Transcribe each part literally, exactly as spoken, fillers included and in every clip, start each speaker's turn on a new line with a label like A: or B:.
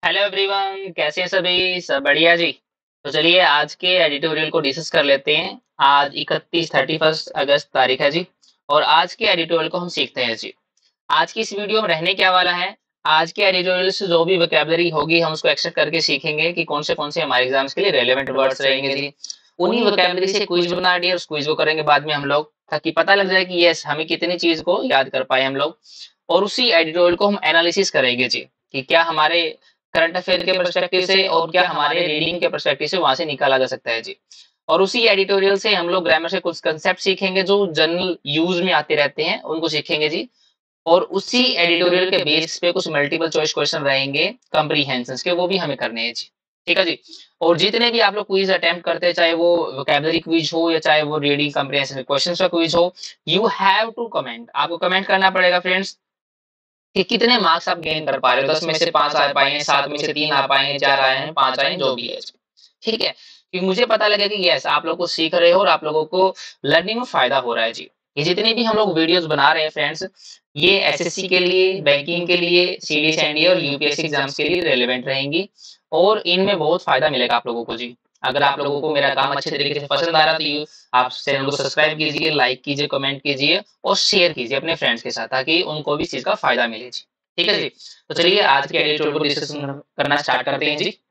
A: Hello everyone, कैसे हैं सभी? सब बढ़िया जी। तो चलिए आज के एडिटोरियल को डिस्कस कर लेते हैं। आज इकतीस थर्टी फर्स्ट अगस्त तारीख है जी। और आज के एडिटोरियल को हम सीखते हैं जी। आज की इस वीडियो में रहने क्या वाला है, आज के एडिटोरियल से जो भी वोकैबुलरी होगी हम उसको एक्सट्रैक्ट करके सीखेंगे कि कौन से कौन से हमारे एग्जाम्स के लिए रेलेवेंट वर्ड्स रहेंगे जी। उन्हीं वोकैबुलरी से क्विज बना दिए, उस क्विज को करेंगे बाद में हम लोग, ताकि पता लग जाए कि यस हमें कितनी चीज को याद कर पाए हम लोग। और उसी एडिटोरियल को हम एनालिसिस करेंगे जी, कि क्या हमारे करंट अफेयर के पर्सपेक्टिव से और क्या हमारे रीडिंग के पर्सपेक्टिव से वहां से निकाला जा सकता है जी। और उसी एडिटोरियल से हम लोग ग्रामर से कुछ कंसेप्ट सीखेंगे जो जनरल यूज में आते रहते हैं, उनको सीखेंगे जी। और उसी एडिटोरियल के बेस पे कुछ मल्टीपल चॉइस क्वेश्चन रहेंगे कॉम्प्रीहेंशन के, वो भी हमें करने हैं जी। ठीक है जी। और जितने भी आप लोग क्विज अटेम्प्ट करते हैं, चाहे वो वोकैबुलरी क्विज हो या चाहे वो रीडिंग कॉम्प्रीहेंशन क्वेश्चन का क्विज हो, यू हैव टू कमेंट। आपको कमेंट करना पड़ेगा फ्रेंड्स कि कितने मार्क्स आप गेन कर पा रहे हो। दस में से पांच आ पाए हैं, सात में से तीन आ पाए हैं, चार आए हैं, पांच आए हैं, जो भी है। ठीक है, कि मुझे पता लगे कि यस आप लोग को सीख रहे हो और आप लोगों को लर्निंग में फायदा हो रहा है जी। ये जितनी भी हम लोग वीडियोस बना रहे हैं फ्रेंड्स, ये एसएससी के लिए, बैंकिंग के लिए, सीडीएस एनडीए और यूपीएससी एग्जाम्स के लिए रेलेवेंट रहेंगी। और इनमें बहुत फायदा मिलेगा आप लोगों को जी। अगर आप लोगों को मेरा काम अच्छे तरीके से पसंद आ रहा है तो यू आप चैनल को सब्सक्राइब कीजिए, लाइक कीजिए, कमेंट कीजिए और शेयर कीजिए अपने फ्रेंड्स के साथ, ताकि उनको भी इस चीज का फायदा मिले जी। ठीक है जी। तो चलिए आज के एडिटोरियल को डिस्कशन करना स्टार्ट करते हैं जी।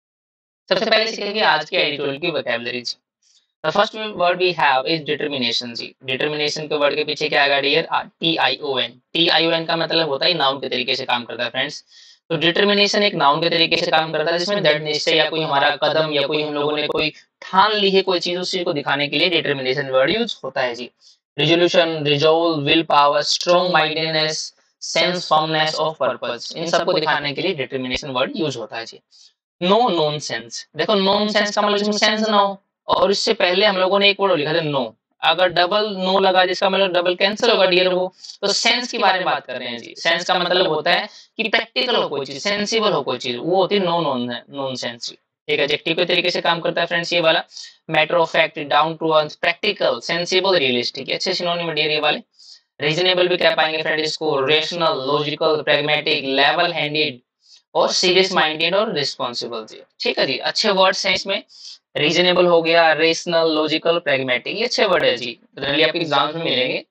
A: सबसे पहले सीखेंगे आज के एडिटोरियल की वोकैबुलरी जी। The first word we have is determination जी। डिटरमिनेशन के वर्ड के पीछे क्या आएगा dear? T I O N. T I O N का मतलब होता है नाउन के तरीके से काम करता है फ्रेंड्स। तो डिटरमिनेशन एक नाउन के तरीके से काम करता है, जिसमें दृढ़ निश्चय या कोई हमारा कदम या कोई हम लोगों ने कोई ठान ली है कोई चीज, उस चीज को दिखाने के लिए डिटरमिनेशन वर्ड यूज होता है जी। Resolution, resolve, will power, strong mindedness, sense firmness of purpose, इन सबको दिखाने के लिए डिटरमिनेशन वर्ड यूज होता है जी। नो नॉनसेंस, देखो नॉनसेंस का मतलब इसमें सेंस ना हो। और इससे पहले हम लोगों ने एक वर्ड लिखा था नो। अगर डबल नो लगा जिसका मतलब डबल कैंसिल होगा डियर वो। तो सेंस की बारे में बात कर रहे हैं जी। सेंस का मतलब होता है कि प्रैक्टिकल हो कोई चीज, सेंसिबल हो कोई चीज, वो होती है नो नॉन नॉनसेंस जी। ठीक है, एडजेक्टिव के तरीके से काम करता है फ्रेंड्स ये वाला। Matter of fact, down to earth, practical, sensible, realistic, अच्छे सिनोनिम डियर ये वाले। रीजनेबल भी कह पाएंगे फ्रेंड इसको, rational, logical, pragmatic, level handed और सीरियस माइंडेड और रिस्पॉन्सिबल जी। ठीक है जी, अच्छे वर्ड्स हैं इसमें। रीजनेबल हो गया, रेशनल, लॉजिकल, प्रैग्मेटिक, ये अच्छे वर्ड है जी, जनरली आपके एग्जाम्स में मिलेंगे।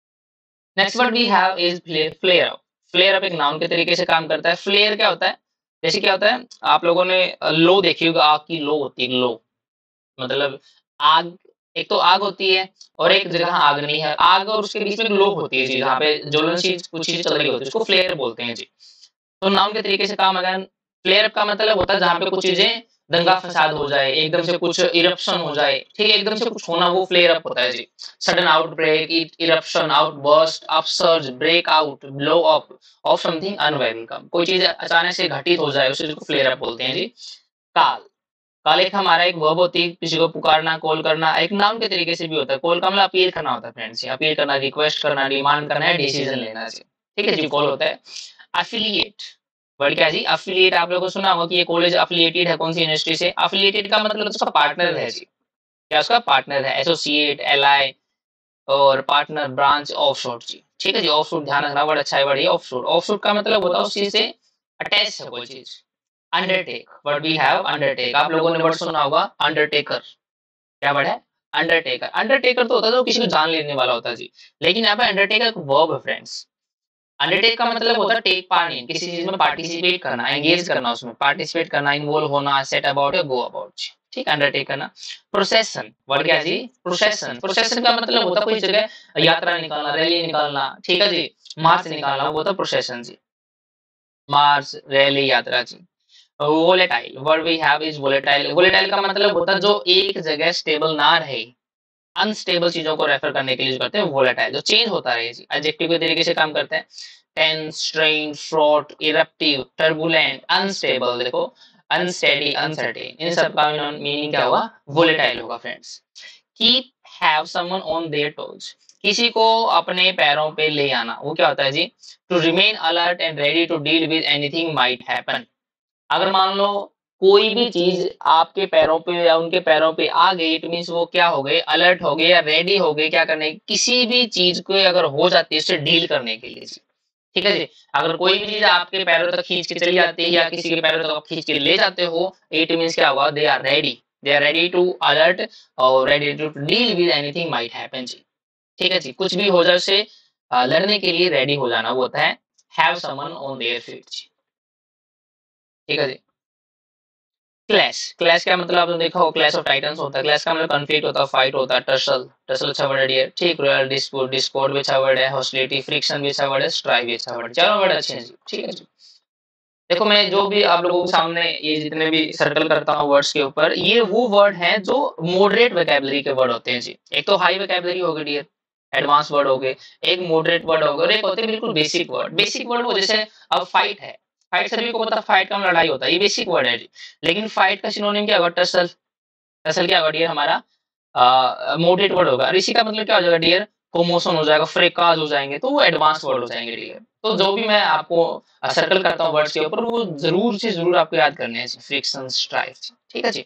A: Next word we have is flare. Flare up. Flare up एक नाउन के तरीके से काम करता है। फ्लेयर क्या होता है? जैसे क्या होता है, आप लोगों ने लो देखी होगी, आग की लो होती है, लो मतलब आग। एक तो आग होती है और एक जगह आग नहीं है, आग और उसके बीच में लो होती है जी, जहाँ पे ज्वलनशील कुछ चीज चल रही होती है, उसको फ्लेयर बोलते हैं जी। तो नाउन के तरीके से काम अगर फ्लेयर अप का मतलब होता है जहाँ पे कुछ चीजें दंगा फसाद हो जाए, एकदम से कुछ इरप्शन हो जाए, ठीक है, एकदम से कुछ होना, वो फ्लेयर अप होता है जी। Sudden outbreak, eruption, outburst, upsurge, break out, blow up of something unwelcome, कोई चीज अचानक से घटित हो जाए, उसे फ्लेयर अप बोलते हैं जी। काल। काल एक हमारा एक वर्ब होती है, किसी को पुकारना, कॉल करना, एक नाउन के तरीके से भी होता है। कॉल का मतलब अपील करना होता है फ्रेंड्स, अपील करना, रिक्वेस्ट करना, डिमांड करना है, डिसीजन लेना जी। ठीक है जी, कॉल होता है। अफिलिएट। वर्ड क्या है जी? अफिलिएट। आप लोगों को सुना होगा कि ये कॉलेज अफिलिएटेड है कौन सी यूनिवर्सिटी से। अफिलिएटेड का मतलब उसका पार्टनर है जी। क्या उसका पार्टनर है? एसोसिएट, एलाई और पार्टनर, ब्रांच, ऑफशोर जी। ठीक है जी, ऑफशोर ध्यान रखना, वर्ड अच्छा है वर्ड ये ऑफशोर। ऑफशोर का मतलब होता है उस चीज से अटैच है कोई चीज। Undertake. Word we have undertake. आप लोगों ने वर्ड सुना होगा अंडरटेकर। क्या वर्ड है? अंडरटेकर। अंडरटेकर तो होता है जो किसी को जान लेने वाला होता है जी। लेकिन यहाँ पे अंडरटेकर एक वर्ब है फ्रेंड्स। अंडरटेक का मतलब होता है टेक पार्ट इन, किसी चीज में पार्टिसिपेट करना, एंगेज करना, उसमें पार्टिसिपेट करना, इन्वॉल्व होना, सेट अबाउट या गो अबाउट। ठीक है, अंडरटेक करना। प्रोसेशन। वर्ड क्या है जी? प्रोसेशन। प्रोसेशन का मतलब होता है कोई जगह यात्रा निकालना, रैली निकालना। ठीक है जी, मार्च निकालना, वो होता है प्रोसेशन जी। मार्च, रैली, यात्रा जी। Volatile. Word we have is volatile. Volatile का मतलब होता है जो एक जगह स्टेबल ना रहे, अनस्टेबल चीजों को रेफर करने के लिए यूज करते हैं वोलेटाइल, जो चेंज होता रहे जी। एडजेक्टिव के तरीके से काम करते हैं। Tense, strain, fraught, eruptive, turbulent, unstable, देखो अनस्टेडी, अनसर्टेन, इन सब का मीनिंग क्या होगा? वोलेटाइल होगा friends. Keep have someone on their toes. किसी को अपने पैरों पे ले आना, वो क्या होता है जी? To remain alert and ready to deal with anything might happen. अगर मान लो कोई भी चीज आपके पैरों पे या उनके पैरों पे आ गई, इट मीन्स वो क्या हो गए? अलर्ट हो गए या रेडी हो गए क्या करने, किसी भी चीज को अगर हो जाती है उससे डील करने के लिए। ठीक है जी। अगर कोई भी चीज आपके पैरों तक खींच के चली जाती है या किसी के पैरों तक आप खींच के ले जाते हो, इट मीन्स क्या होगा, they are ready, they are ready to alert और ready to deal with anything might happen जी। ठीक है जी, कुछ भी हो जाए उससे अ, लड़ने के लिए रेडी हो जाना, वो होता है have someone on their feet जी। ठीक है जी। क्लैश, क्लैश क्या मतलब आपने देखा हो, क्लैश ऑफ टाइटन्स होता है। क्लैश का मतलब कॉन्फ्लिक्ट होता है, फाइट होता है, टसल, टसल अच्छा वर्ड है, ठीक, रॉयल डिस्प्यूट, डिस्कॉर्ड भी अच्छा वर्ड है, हॉस्टिलिटी, फ्रिक्शन भी अच्छा वर्ड है, स्ट्राइक भी अच्छा वर्ड है, चारों वर्ड अच्छे हैं जी। ठीक है जी। देखो मैं जो भी आप लोगों के सामने ये जितने भी सर्कल करता हूँ वर्ड्स के ऊपर, ये वो वर्ड हैं जो मॉडरेट वोकैबुलरी के वर्ड होते हैं जी। एक तो हाई वोकैबुलरी हो गई डियर, एडवांस वर्ड हो गए, एक मॉडरेट वर्ड हो गए और एक होते हैं बिल्कुल बेसिक वर्ड। बेसिक वर्ड वो जैसे अब फाइट है, फाइट सभी को पता है, फाइट का मतलब लड़ाई होता है, ये बेसिक वर्ड है जी। लेकिन फाइट का सिनोनिम क्या होगा, टसल, टसल क्या होगा डियर हमारा मॉडरेट वर्ड होगा। और इसी का मतलब क्या हो जाएगा डियर, कोमोशन हो जाएगा, फ्रेकाज हो जाएंगे, तो वो एडवांस वर्ड हो जाएंगे डियर। तो जो भी मैं आपको सर्कल करता हूँ वर्ड्स के ऊपर, वो जरूर से जरूर आपको याद करने हैं, फ्रिक्शन, स्ट्राइफ। ठीक है जी।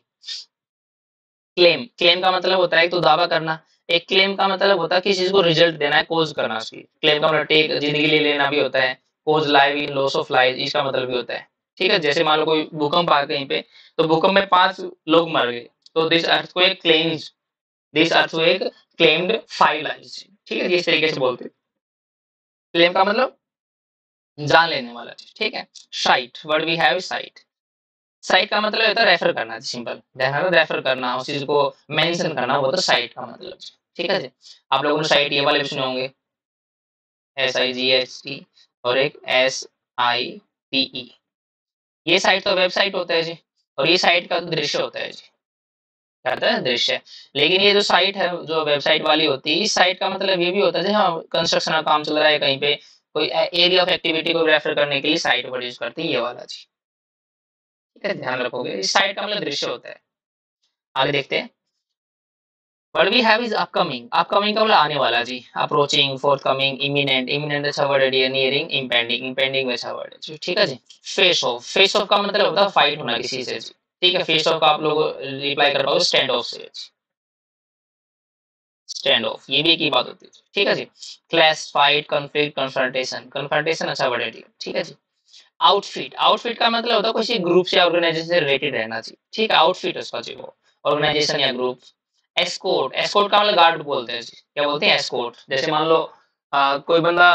A: क्लेम, क्लेम का मतलब होता है एक तो दावा करना, एक क्लेम का मतलब होता है किसी चीज को रिजल्ट देना है, कोज करना उसकी। क्लेम का मतलब टेक, जिंदगी ले लेना भी होता है, cause live in loss of life, इसका मतलब भी होता है। ठीक है, जैसे मान लो कोई भूकंप आ गया कहीं पे, तो भूकंप में पांच लोग मर गए, तो this earthquake claims, this earthquake claimed five lives. ठीक है, इस तरीके से बोलते हैं। क्लेम का मतलब जान लेने वाला चीज। ठीक है। Sight, word we have sight, sight का मतलब होता है रेफर करना, सिंपल रेफर करना, उस चीज को मेंशन करना, वो तो साइट का मतलब। ठीक है जी। आप लोगों ने साइट ये वाले भी सुने होंगे, S I G H T और एक एस आई टी ई। ये साइट तो वेबसाइट होता है जी, और ये साइट का तो दृश्य होता है जी, क्या होता है, दृश्य। लेकिन ये जो साइट है, जो वेबसाइट वाली होती है, इस साइट का मतलब ये भी होता है, हाँ कंस्ट्रक्शन का काम चल रहा है कहीं पे, कोई एरिया ऑफ एक्टिविटी को रेफर करने के लिए साइट वर्ड यूज करती है, ये वाला जी। ठीक है, ध्यान रखोगे, इस साइट का मतलब दृश्य होता है। आगे देखते हैं। What we have is upcoming, upcoming का मतलब आने वाला जी, approaching, forthcoming, imminent, imminent अच्छा वर्ड है, nearing, impending, impending वैसा वर्ड है जी। ठीक है जी। face off, face off का मतलब होता है फाइट होना किसी से जी। ठीक है, face off का आप लोग रिप्लाई कर पाओगे stand off से, stand off, ये भी एक ही बात होती है। ठीक है जी। clash, fight, conflict, confrontation, confrontation अच्छा वर्ड है जी। ठीक है जी। आउटफिट, आउटफिट का मतलब होता है किसी ग्रुप से ऑर्गेनाइजेशन से रिलेटेड रहना चाहिए। ठीक है, आउटफिट उसका जी, वो ऑर्गेनाइजेशन या ग्रुप। एस्कोर्ट, एस्कोर्ट का मतलब गार्ड बोलते हैं जी, क्या बोलते हैं, एस्कोर्ट। जैसे मान लो आ, कोई बंदा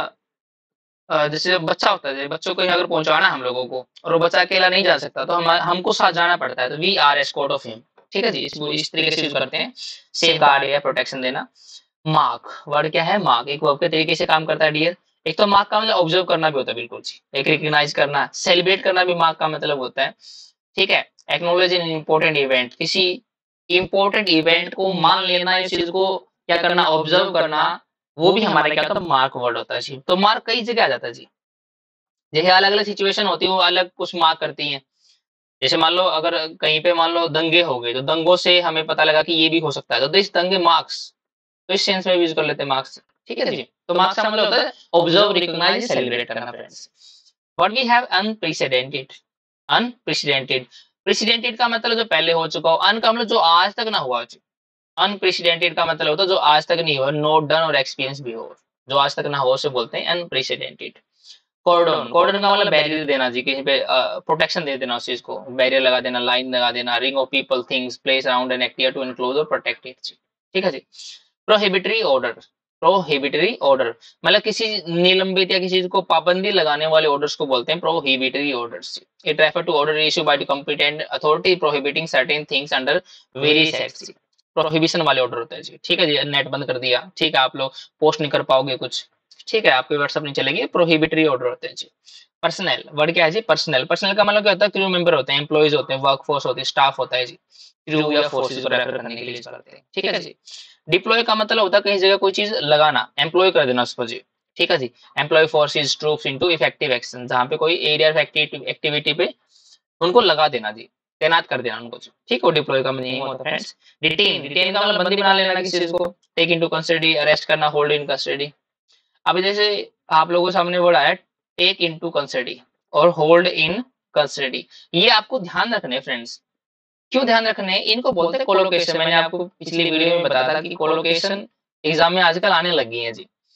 A: आ, जैसे बच्चा होता है, बच्चों को अगर पहुंचाना हम लोगों को, और वो बच्चा अकेला नहीं जा सकता, तो हम हमको साथ जाना पड़ता है, तो we are escort of him. ठीक है जी, इस, इस तरीके से यूज करते हैं, सेफ गार्ड या प्रोटेक्शन देना। मार्क, वर्ड क्या है, मार्क एक वर्ब के तरीके से काम करता है डियर। एक तो मार्क का मतलब ऑब्जर्व करना भी होता है, बिल्कुल जी, एक रिकग्नाइज करना, सेलिब्रेट करना भी मार्क का मतलब होता है। ठीक है, एक्नॉलेज इन इम्पोर्टेंट इवेंट, किसी इम्पोर्टेंट इवेंट को मान लेना, इस चीज को क्या करना, ऑब्जर्व करना, वो भी हमारा क्या होता है, मार्क वर्ड होता है जी। तो मार्क कई जगह आ जाता है जी, जैसे अलग अलग सिचुएशन होती है, वो अलग कुछ मार्क करती है। जैसे मान लो अगर कहीं पे मान लो दंगे हो गए, तो दंगों से हमें पता लगा कि ये भी हो सकता है, तो दिस दंगे मार्क्स, तो इस सेंस में यूज कर लेते हैं मार्क्स। ठीक है जी। तो मार्क्स का मतलब होता है ऑब्जर्व, रिकॉग्नाइज, सेलिब्रेट करना friends. What we have unprecedented, unprecedented, precedented का मतलब जो पहले हो चुका हो, अन का मतलब जो आज तक ना हुआ हो। अनप्रेसिडेंटेड का मतलब होता है जो आज तक नहीं हुआ, नोट डन और एक्सपीरियंस भी हो, जो आज तक ना हो उसे बोलते हैं अनप्रेसिडेंटेड। कॉर्डन, कॉर्डन का मतलब बैरियर देना जी, कहीं पे प्रोटेक्शन दे देना उस चीज को, बैरियर लगा देना, लाइन लगा देना, ring of people, things, place around an activity to enclose और प्रोटेक्ट इट जी। ठीक है जी। प्रोहिबिटरी ऑर्डर, प्रोहिबिटरी ऑर्डर मतलब किसी निलंबित या किसी चीज को पाबंदी लगाने वाले ऑर्डर्स को बोलते हैं prohibitory orders. It refer to order issued by the competent authority prohibiting certain things under various acts. Prohibition वाले ऑर्डर होते हैं जी। ठीक है जी, नेट बंद कर दिया, ठीक है, आप लोग पोस्ट नहीं कर पाओगे कुछ, ठीक है, आपके व्हाट्सएप नहीं चलेगी, प्रोहिबिटरी ऑर्डर होते हैं जी। पर्सनल, वर्ड क्या है जी, पर्सनल, पर्सनल का मतलब क्या होता है, क्रू मेंबर होते हैं, एम्प्लॉइज होते हैं, वर्क फोर्स होती है, स्टाफ होता है जी, क्रू या फोर्सेस को रेफर करने के लिए यूज करते हैं। ठीक है जी। डिप्लॉय का मतलब होता है कहीं जगह कोई चीज लगाना, एम्प्लॉय कर देना उसको जी। ठीक है जी। Employ forces troops into effective action, जहां पे कोई एरिया ऑफ एक्टिविटी पे उनको लगा देना जी, तैनात कर देना उनको जी। ठीक है, डिप्लॉय का मीनिंग होता है फ्रेंड्स। डिटेन, डिटेन का मतलब बंदी बना लेना किसी चीज को, टेक इनटू कस्टडी, अरेस्ट करना, होल्ड इन कस्टडी। अभी जैसे आप लोगों के सामने वर्ड आया टेक इनटू कस्टडी और होल्ड इन कस्टडी, ये आपको ध्यान रखने फ्रेंड्स। क्यों ध्यान रखने, इनको बोलते हैं कोलोकेशन। मैंने आपको पिछली वीडियो में बताया था कि कोलोकेशन एग्जाम में आजकल आने लगी है जी।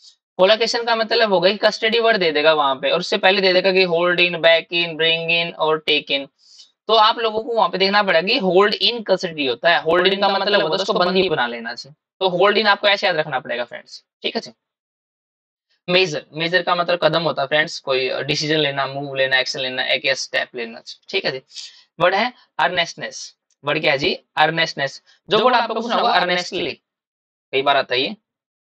A: कोलोकेशन का मतलब होगा कि कस्टडी वर्ड दे देगा वहां पे और उससे पहले दे देगा कि hold in, back in, bring in और टेक इन। तो आप लोगों को वहां पे देखना पड़ेगा कि होल्ड इन कस्टडी होता है, होल्ड इन का मतलब होता है उसको बंदी बना लेना चाहिए। तो होल्ड इन आपको ऐसे याद रखना पड़ेगा फ्रेंड्स, ठीक है जी। मेजर, मेजर का मतलब कदम होता है फ्रेंड्स, कोई डिसीजन लेना, मूव लेना, एक्शन लेना, एक या स्टेप लेना, ठीक है जी। वर्ड है अर्नेस्टनेस। वर्ड क्या है जी? अर्नेस्टनेस। जो वर्ड आप लोगों को सुना होगा अर्नेस्टली, कई बार आता है ये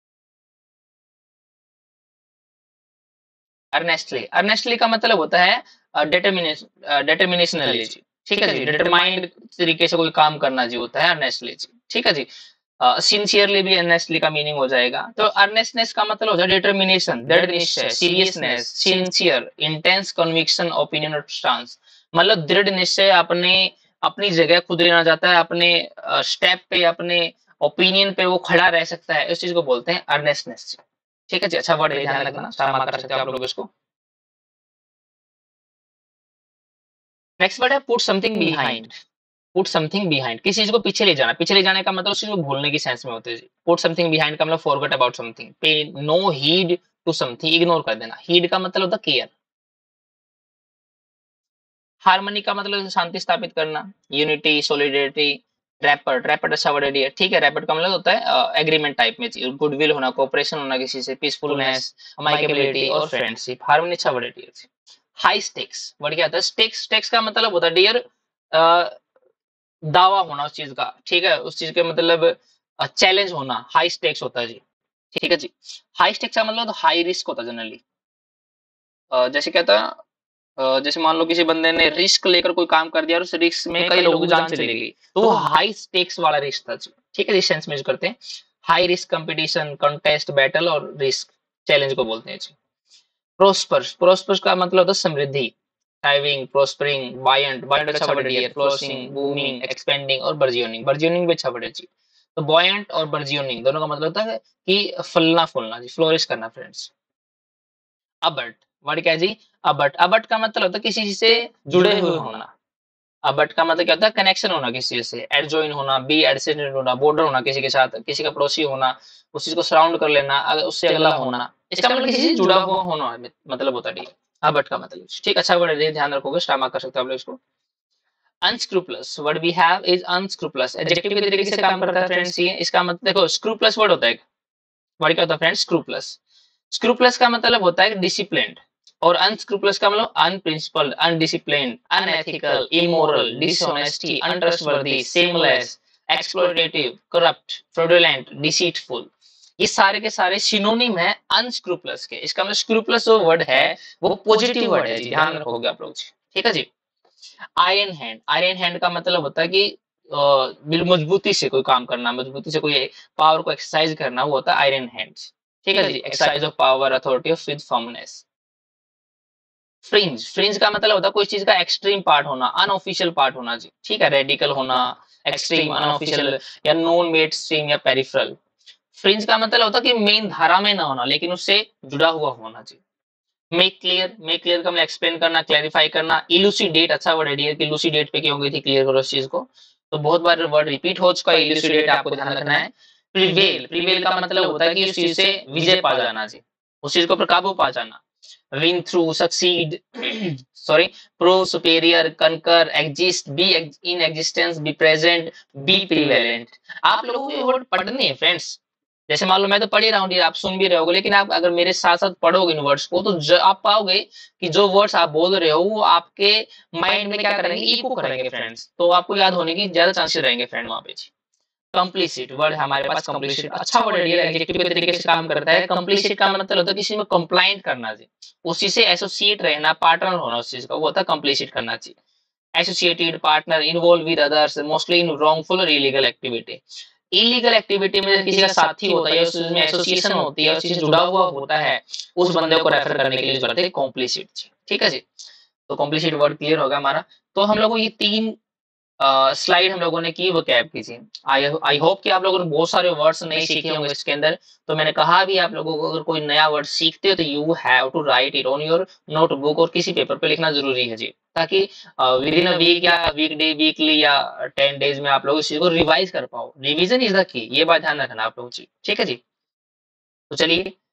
A: अर्नेस्टली। अर्नेस्टली का मतलब होता है डिटर्मिनेशन, डिटर्मिनेशनली जी, ठीक है जी। डिटरमाइंड तरीके से कोई काम करना जी होता है अर्नेस्टली जी, ठीक है जी। सिंसियरली भी अर्नेस्टली का मीनिंग हो जाएगा। तो अर्नेस्टनेस का मतलब होता है डिटर्मिनेशन, दृढ़ निश्चय, seriousness, sincere, intense conviction, opinion और स्टांस। मतलब दृढ़ निश्चय, अपने अपनी जगह खुद रहना चाहता है, अपने स्टेप पे, अपने ओपिनियन पे वो खड़ा रह सकता है, इस चीज को बोलते हैं अर्नेस्टनेस। ठीक है जी, अच्छा वर्ड है, ध्यान रखना, स्टार मार्क कर सकते हो आप लोग इसको। नेक्स्ट वर्ड है put something behind. Put something behind, किसी चीज को पीछे ले जाना। पीछे ले जाने का मतलब उस चीज को भूलने की सेंस में होते हैं। पुट समथिंग बिहाइंड का मतलब forget about something, pay no heed to something, ignore कर देना। हीड का मतलब होता है केयर। हार्मनी का मतलब शांति स्थापित करना, यूनिटी, सोलिडेरिटी। रैपट, रैपट अच्छा वर्ड है, ठीक है। रैपट का मतलब होता है एग्रीमेंट टाइप में, गुडविल होना, कोऑपरेशन होना किसी से, पीसफुलनेस, अमाइकेबिलिटी और फ्रेंडशिप। हार्मनी अच्छा वर्ड है। हाई स्टेक्स वर्ड क्या होता है? स्टेक्स, स्टेक्स का मतलब होता है डियर, दावा होना उस चीज का, ठीक है, उस चीज के मतलब चैलेंज होना, हाई स्टेक्स होता है जी, ठीक है जी। हाई स्टेक्स का मतलब हाई रिस्क होता है जनरली। जैसे क्या था, अ, जैसे मान लो किसी बंदे ने रिस्क लेकर कोई काम कर दिया और उस रिस्क में कई लोगों की जान चली गई, तो वो हाई स्टेक्स वाला रिस्क था जी, ठीक है। इस सेंस में यूज करते हैं। High risk competition, contest, battle और रिस्क, चैलेंज को बोलते हैं जी। प्रोस्पर्स, प्रोस्पर्स का मतलब होता है समृद्धि, थ्राइविंग, प्रोस्परिंग, बायंट, बायंट अच्छा वर्ड है, फ्लोरिशिंग, बूमिंग, एक्सपेंडिंग और बर्जियोनिंग, बर्जियोनिंग भी अच्छा वर्ड है जी। तो बॉयंट और बर्जियोनिंग दोनों का मतलब होता है कि फलना फूलना जी, फ्लोरिश करना फ्रेंड्स। अबट, वर्ड क्या है जी? अबट, अबट का मतलब होता है किसी चीज से जुड़े हुए होना। अबट का मतलब क्या होता है? कनेक्शन होना किसी चीज से, एडजॉइन होना, बी एडसेंटेड होना, बॉर्डर होना किसी के साथ, किसी का पड़ोसी होना, उस चीज को सराउंड कर लेना, अगर उससे अगला होना, इसका मतलब किसी से जुड़ा हुआ होना मतलब होता है। अबट का मतलब, ठीक, अच्छा वर्ड है, ध्यान रखोगे, स्टार मार्क कर सकते हो आप लोग इसको। Unscrupulous, word we have is unscrupulous, adjective के तरीके से काम करता है फ्रेंड्स ये। इसका मतलब देखो, स्क्रूपलस वर्ड होता है, वर्ड क्या होता है फ्रेंड्स? स्क्रूपलस। स्क्रूपलस का मतलब होता है डिसिप्लिन्ड, और अनस्क्रूपलस का मतलब unprincipled, undisciplined, unethical, immoral, dishonesty, untrustworthy, shameless, exploitative, corrupt, fraudulent, deceitful. ये सारे के सारे सिनोनिम है अनस्क्रूपलस के। इसका मतलब स्क्रूपलस जो वर्ड है वो पॉजिटिव वर्ड है जी, ध्यान रखोगे आप लोग, ठीक है जी। आयरन हैंड, आयरन हैंड का मतलब होता है कि अ, बिल- मजबूती से कोई काम करना, मजबूती से कोई पावर को एक्सरसाइज करना, वो होता है आयरन हैंड्स, ठीक है जी। Exercise of power, authority of with firmness. Fringe, fringe का मतलब होता है कोई चीज का एक्सट्रीम पार्ट होना, अनऑफिशियल पार्ट होना जी, ठीक है। रेडिकल होना, एक्सट्रीम, अनऑफिशियल या नॉन मेड स्ट्रीम या पेरिफेरल। फ्रिंज का मतलब होता है कि मेन धारा में ना होना, लेकिन उससे जुड़ा हुआ होना जी। मेक क्लियर, मेक क्लियर का मतलब एक्सप्लेन करना, क्लैरिफाई करना। इलूसिडेट अच्छा वर्ड है कि इलूसिडेट पे की हो गई थी, क्लियर करो इस चीज को। तो बहुत बार वर्ड रिपीट हो चुका है इलूसिडेट, आपको ध्यान रखना है। प्रिवेल, प्रिवेल का मतलब होता है कि उस चीज से विजय पा जाना जी, उस चीज को पर काबू पा जाना। Win through, succeed, sorry, prove, superior, conquer, exist, be in existence, be present, be prevalent. आप लोगों को ये वर्ड पढ़ने हैं फ्रेंड्स। जैसे मान लो मैं तो पढ़ ही रहा हूँ, आप सुन भी रहे होगे, लेकिन आप अगर मेरे साथ साथ पढ़ोगे इन वर्ड्स को, तो ज, आप पाओगे कि जो वर्ड्स आप बोल रहे हो वो आपके माइंड में क्या करेंगे, इको करेंगे फ्रेंड्स, तो आपको याद होने की ज्यादा चांसेस रहेंगे फ्रेंड वहां पे। कंप्लीसिट वर्ड हमारे पास, कंप्लीसिट अच्छा वर्ड है, एडजेक्टिव के तरीके से काम करता है। कंप्लीसिट का मतलब होता है किसी में कंप्लाइंट करना जी, उसी से एसोसिएट रहना, पार्टनर होना उस चीज का, वो होता है कंप्लीसिट करना चाहिए। Associated, partner, involve with others, mostly in wrongful और इलीगल एक्टिविटी। इलीगल एक्टिविटी में किसी का साथी होता है, उसमें एसोसिएशन होती है, उससे जुड़ा हुआ होता है, उस बंदे को रेफर करने के लिए यूज करते हैं कॉम्प्लिसिट, ठीक है जी। तो कॉम्प्लिसिट वर्ड क्लियर होगा हमारा। तो हम लोगों को ये तीन स्लाइड हम लोगों ने की, वो कैप की थी। आई आई होप कि आप लोगों ने बहुत सारे वर्ड्स नहीं सीखे होंगे इसके अंदर। तो मैंने कहा भी, आप लोगों को अगर कोई नया वर्ड सीखते हो तो you have to write it on your notebook, और किसी पेपर पे लिखना जरूरी है जी, ताकि विद इन अ वीक या वीक डे, वीकली या टेन डेज में आप लोग इस चीज को रिवाइज कर पाओ। रिवीजन इज द की, ये बात ध्यान रखना आप लोग जी, ठीक है जी। तो चलिए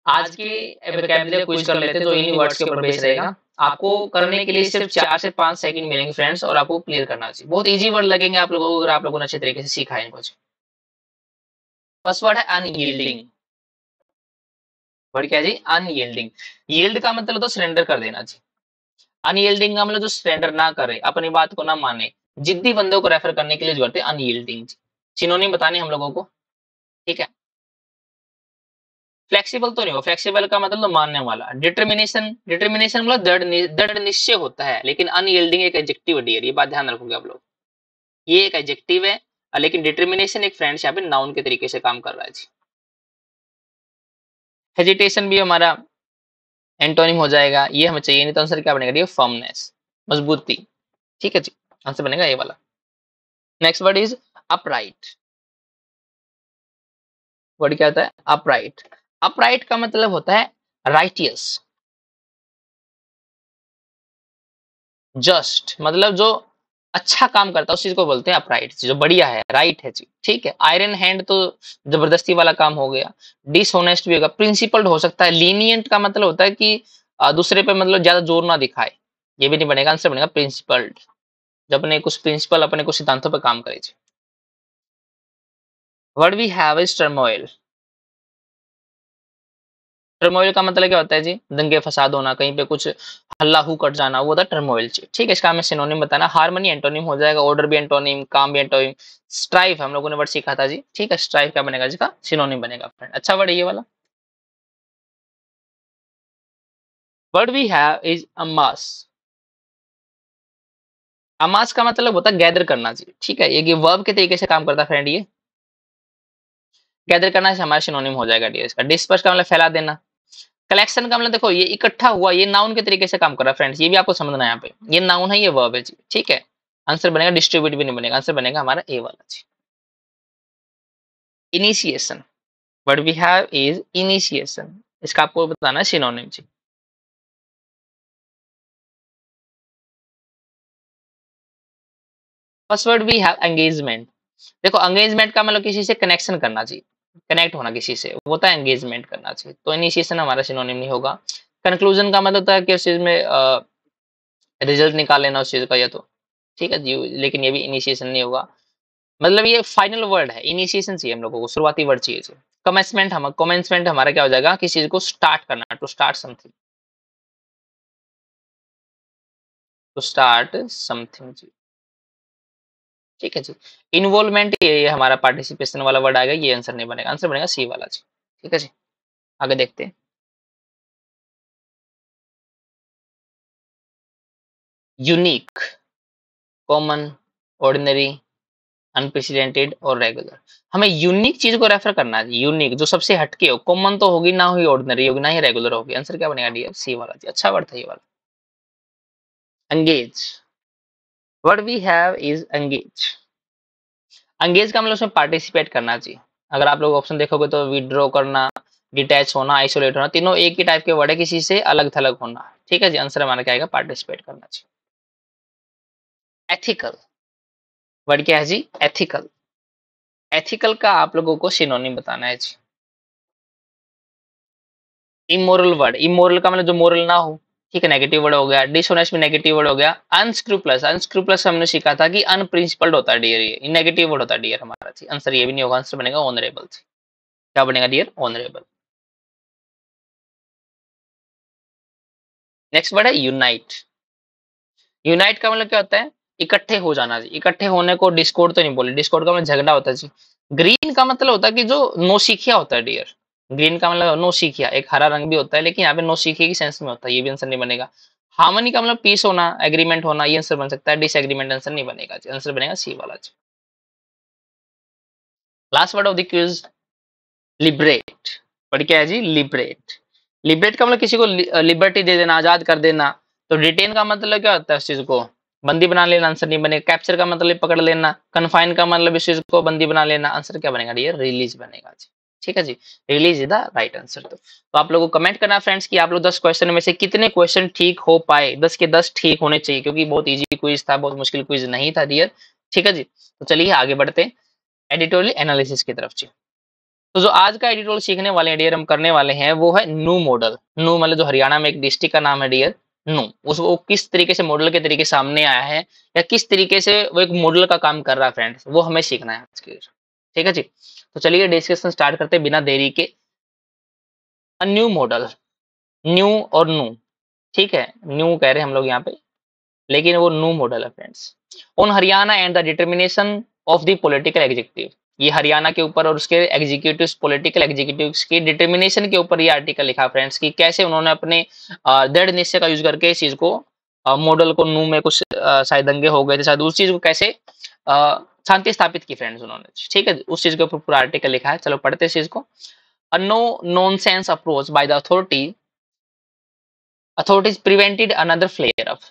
A: आज के वोकैबुलरी क्विज कर लेते हैं तो इन्हीं वर्ड्स के ऊपर बेस रहेगा। आपको करने के लिए सिर्फ चार से पांच सेकंड मिलेंगे फ्रेंड्स, और आपको क्लियर करना चाहिए। बहुत इजी वर्ड लगेंगे आप लोगों को अगर आप लोगों ने अच्छे तरीके से सीखा है इनको। फर्स्ट वर्ड है अनयील्डिंग। वर्ड क्या है जी? अनयील्डिंग। यील्ड का मतलब तो सरेंडर कर देना जी। अनयील्डिंग का मतलब जो सरेंडर ना करे, अपनी बात को ना माने, जिद्दी बंदों को रेफर करने के लिए जो करते हैं अनयील्डिंग। सिनोनिम बताने हम लोगों को, ठीक है। फ्लेक्सिबल तो नहीं हो, फ्लेक्सिबल का मतलब तो मानने वाला। डिटर्मिनेशन, डिटर्मिनेशन मतलब दृढ़ नि- दृढ़ निश्चय होता है, लेकिन अनयील्डिंग एक एडजेक्टिव है डियर, ये बात ध्यान रखोगे आप लोग। ये एक एडजेक्टिव है, लेकिन डिटर्मिनेशन एक फ्रेंड्स यहाँ पे नाउन के तरीके से काम कर रहा है जी। हेजिटेशन भी हमारा एंटोनिम हो जाएगा, ये हमें चाहिए नहीं, तो आंसर क्या बनेगा? फर्मनेस, मजबूती। ठीक है जी, आंसर बनेगा ये वाला। Next word is upright. Word क्या होता है? अपराइट। अपराइट का मतलब होता है राइटियस, जस्ट, मतलब जो अच्छा काम करता है उस चीज को बोलते हैं अपराइट, जो बढ़िया है, राइट है जी। ठीक है। आयरन हैंड तो जबरदस्ती वाला काम हो गया। डिसऑनेस्ट भी होगा। प्रिंसिपल्ड हो सकता है। लीनियंट का मतलब होता है कि अ, दूसरे पे मतलब ज्यादा जोर ना दिखाए, ये भी नहीं बनेगा, आंसर बनेगा प्रिंसिपल्ड, जब अपने कुछ प्रिंसिपल, अपने कुछ सिद्धांतों पर काम करे। Word we have is turmoil. Turmoil का मतलब क्या होता है जी? दंगे फसाद होना, कहीं पे कुछ हल्ला हु कट जाना, वो होता है टर्मोइल। ठीक है, इसका हमें सिनोनिम बताना। हार्मनी एंटोनिम हो जाएगा, ऑर्डर भी एंटोनिम, काम भी एंटोनिम। स्ट्राइफ हम लोगों ने वर्ड सीखा था जी। ठीक है, स्ट्राइफ क्या बनेगा? इसका सिनोनिम बनेगा फ्रेंड। अच्छा वर्ड है ये वाला। Word we have is amass. Amass का मतलब होता है गैदर करना जी। ठीक है, ये वर्ब के तरीके से काम करता है फ्रेंड। ये गैदर करना से हमारा सिनोनिम हो जाएगा डियर इसका। डिस्पर्स का मतलब फैला देना। कलेक्शन का मतलब देखो, ये इकट्ठा हुआ, ये नाउन के तरीके से काम कर रहा है फ्रेंड्स, ये भी आपको समझना है। यहाँ पे ये नाउन है, ये वर्ब है जी। ठीक है, आंसर बनेगा, डिस्ट्रीब्यूट भी नहीं बनेगा, आंसर बनेगा हमारा ए वाला जी। Initiation. What we have is initiation, इसका आपको बताना है सिनोनिम जी। First word we have engagement. देखो, एंगेजमेंट का मतलब किसी से कनेक्शन करना चाहिए, कनेक्ट होना किसी से, वो होता है एंगेजमेंट करना चाहिए, तो इनिशिएशन हमारा सिनोनिम नहीं होगा। कंक्लूजन का मतलब होता है कि उस चीज में रिजल्ट निकाल लेना उस चीज का, या तो ठीक है जी, लेकिन ये भी इनिशिएशन नहीं होगा। मतलब ये फाइनल वर्ड है, इनिशिएशन चाहिए हम लोगों को, शुरुआती वर्ड चाहिए। कमेंसमेंट, हम कमेंसमेंट हमारा क्या हो जाएगा? किसी चीज को स्टार्ट करना, to start something, to start something जी। ठीक है जी। इन्वॉल्वमेंट, ये हमारा पार्टिसिपेशन वाला वर्ड आएगा, ये आंसर नहीं बनेगा, आंसर बनेगा सी वाला जी। ठीक है जी, आगे देखते हैं। यूनिक, कॉमन, ऑर्डिनरी, अनप्रेसिडेंटेड और रेगुलर। हमें यूनिक चीज को रेफर करना है, यूनिक जो सबसे हटके हो। कॉमन तो होगी ना, ही ऑर्डिनरी होगी ना, ही रेगुलर होगी। आंसर क्या बनेगा डियर? सी वाला जी। अच्छा वर्ड था ये वाला। Engage. Word we have is engage. Engage का मतलब उसमें पार्टिसिपेट करना चाहिए। अगर आप लोग ऑप्शन देखोगे तो विड्रॉ करना, डिटैच होना, आइसोलेट होना, तीनों एक ही टाइप के वर्ड है, किसी से अलग थलग होना। ठीक है जी, आंसर हमारा क्या आएगा? पार्टिसिपेट करना चाहिए। एथिकल। वर्ड क्या है जी? एथिकल। एथिकल का आप लोगों को सिनोनिम बताना है जी। इमोरल वर्ड, इमोरल का मतलब जो मोरल ना हो। ठीक है, नेगेटिव वर्ड हो गया। डिसऑनेस्ट भी नेगेटिव वर्ड हो गया। अनस्क्रूपलस, अनस्क्रूपलस हमने सीखा था कि अनप्रिंसिपल्ड होता है डियर, ये नेगेटिव वर्ड होता है डियर हमारा जी। आंसर ये भी नहीं होगा, आंसर बनेगा ऑनरेबल। क्या बनेगा डियर? ऑनरेबल। नेक्स्ट वर्ड है यूनाइट। यूनाइट का मतलब क्या होता है? इकट्ठे हो जाना जी। इकट्ठे होने को डिस्कॉर्ड तो नहीं बोले, डिस्कॉर्ड का मतलब झगड़ा होता है जी। ग्रीन का मतलब होता है कि जो नौसिखिया होता है डियर। ग्रीन का मतलब नौसिखिया, एक हरा रंग भी होता है, लेकिन यहाँ पे नौसिखिया की सेंस में होता है, ये भी आंसर नहीं बनेगा। हार्मनी का मतलब पीस होना, एग्रीमेंट होना, ये आंसर बन सकता है। डिसएग्रीमेंट आंसर नहीं बनेगा जी, आंसर बनेगा सी वाला जी। Last word of the quiz, liberate. Word क्या है जी? लिबरेट। लिबरेट का मतलब किसी को लिबर्टी दे देना, आजाद कर देना। तो डिटेन का मतलब क्या होता है? उस चीज को बंदी बना लेना, आंसर नहीं बनेगा। कैप्चर का मतलब पकड़ लेना। कन्फाइन का मतलब इस चीज को बंदी बना लेना, आंसर क्या बनेगा डियर? रिलीज बनेगा जी। ठीक है जी, release is the right answer. तो, तो आप लोगों को कमेंट करना फ्रेंड्स कि आप लोग दस क्वेश्चन में से कितने क्वेश्चन ठीक हो पाए। दस के दस ठीक होने चाहिए, क्योंकि बहुत इजी क्विज था, बहुत मुश्किल क्विज नहीं था डियर। ठीक है जी, तो चलिए आगे बढ़ते हैं एडिटोरियल एनालिसिस की तरफ जी। तो जो आज का एडिटोरियल सीखने वाले हैं डियर, हम करने वाले हैं वो है नू मॉडल। नू मतलब जो हरियाणा में एक डिस्ट्रिक्ट का नाम है डियर, नू। उसको किस तरीके से मॉडल के तरीके सामने आया है, या किस तरीके से वो एक मॉडल का काम कर रहा है फ्रेंड्स, वो हमें सीखना है आज के। ठीक है जी, तो चलिए डिस्कशन स्टार्ट करते हैं बिना देरी के। अ न्यू मॉडल, न्यू और नू, ठीक है, न्यू कह रहे हैं हम लोग यहाँ पे, लेकिन वो नू मॉडल है friends. On Haryana and the determination of the political executive, ये हरियाणा के ऊपर और उसके एग्जीक्यूटिव्स, पॉलिटिकल एग्जीक्यूटिव्स की डिटर्मिनेशन के ऊपर ये आर्टिकल लिखा फ्रेंड्स, कि कैसे उन्होंने अपने अ, दृढ़ निश्चय का यूज करके इस चीज को, मॉडल को, नू में कुछ अ, शायद दंगे हो गए थे शायद, उस चीज को कैसे अ, शांति स्थापित की फ्रेंड्स उन्होंने। ठीक है, उस चीज के ऊपर पूरा आर्टिकल लिखा है। चलो पढ़ते हैं इस चीज को। A no nonsense approach by the authority authorities prevented another flare of.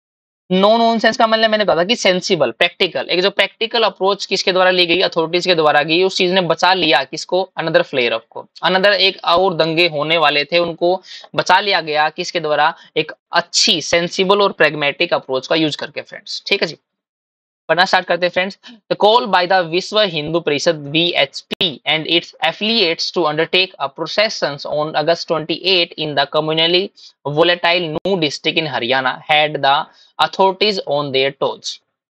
A: No nonsense का मतलब मैंने कहा था कि सेंसिबल, प्रैक्टिकल, एक जो प्रैक्टिकल अप्रोच किसके द्वारा ली गई, अथॉरिटीज के द्वारा की, उस चीज ने बचा लिया किसको, अनदर फ्लेयर ऑफ को। अनदर एक और दंगे होने वाले थे, उनको बचा लिया गया किसके द्वारा, एक अच्छी सेंसिबल और प्रेगमेटिक अप्रोच का यूज करके फ्रेंड्स। ठीक है जी, पढ़ना स्टार्ट करते हैं friends. The call by the Vishwa Hindu Parishad V H P and its affiliates to undertake a processions on August अट्ठाईस in the communally volatile new district in Haryana had the authorities on their toes।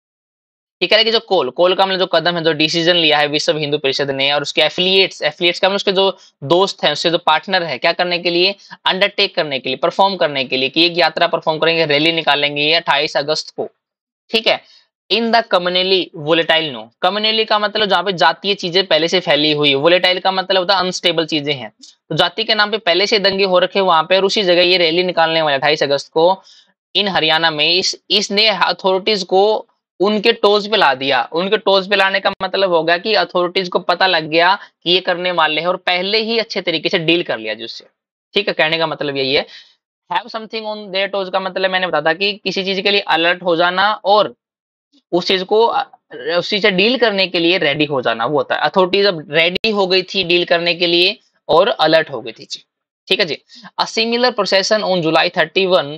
A: ये कह रहे कि जो call, call का मतलब जो कदम है, जो डिसीजन लिया है विश्व हिंदू परिषद ने, और उसके एफिलिएट्स, एफिलिएट्स का मतलब उसके जो दोस्त हैं, उसके जो पार्टनर है, क्या करने के लिए, अंडरटेक करने के लिए, परफॉर्म करने के लिए, कि एक यात्रा परफॉर्म करेंगे, रैली निकालेंगे ये अट्ठाईस अगस्त को। ठीक है, in the communally volatile Nuh, communally का मतलब जहां पे जातीय चीजें पहले से फैली हुई, वोलेटाइल का मतलब होता है अनस्टेबल चीजें हैं, तो जाति के नाम पे पहले से दंगे हो रखे वहां पे, और उसी जगह ये रैली निकालने वाले अट्ठाईस अगस्त को इन हरियाणा में, इस इसने अथॉरिटीज को उनके टोज पे ला दिया। उनके टोज पे लाने का मतलब होगा कि अथॉरिटीज को पता लग गया कि ये करने वाले हैं, और पहले ही अच्छे तरीके से डील कर लिया जिससे। ठीक है, कहने का मतलब यही है। Have something on their toes का मतलब मैंने बताया था कि किसी चीज के लिए अलर्ट हो जाना, और उस चीज को अ, उस चीज से डील करने के लिए रेडी हो जाना, वो होता है। अथॉरिटीज अब रेडी हो गई थी डील करने के लिए, और अलर्ट हो गई थी जी। ठीक है जी। A similar procession on July thirty one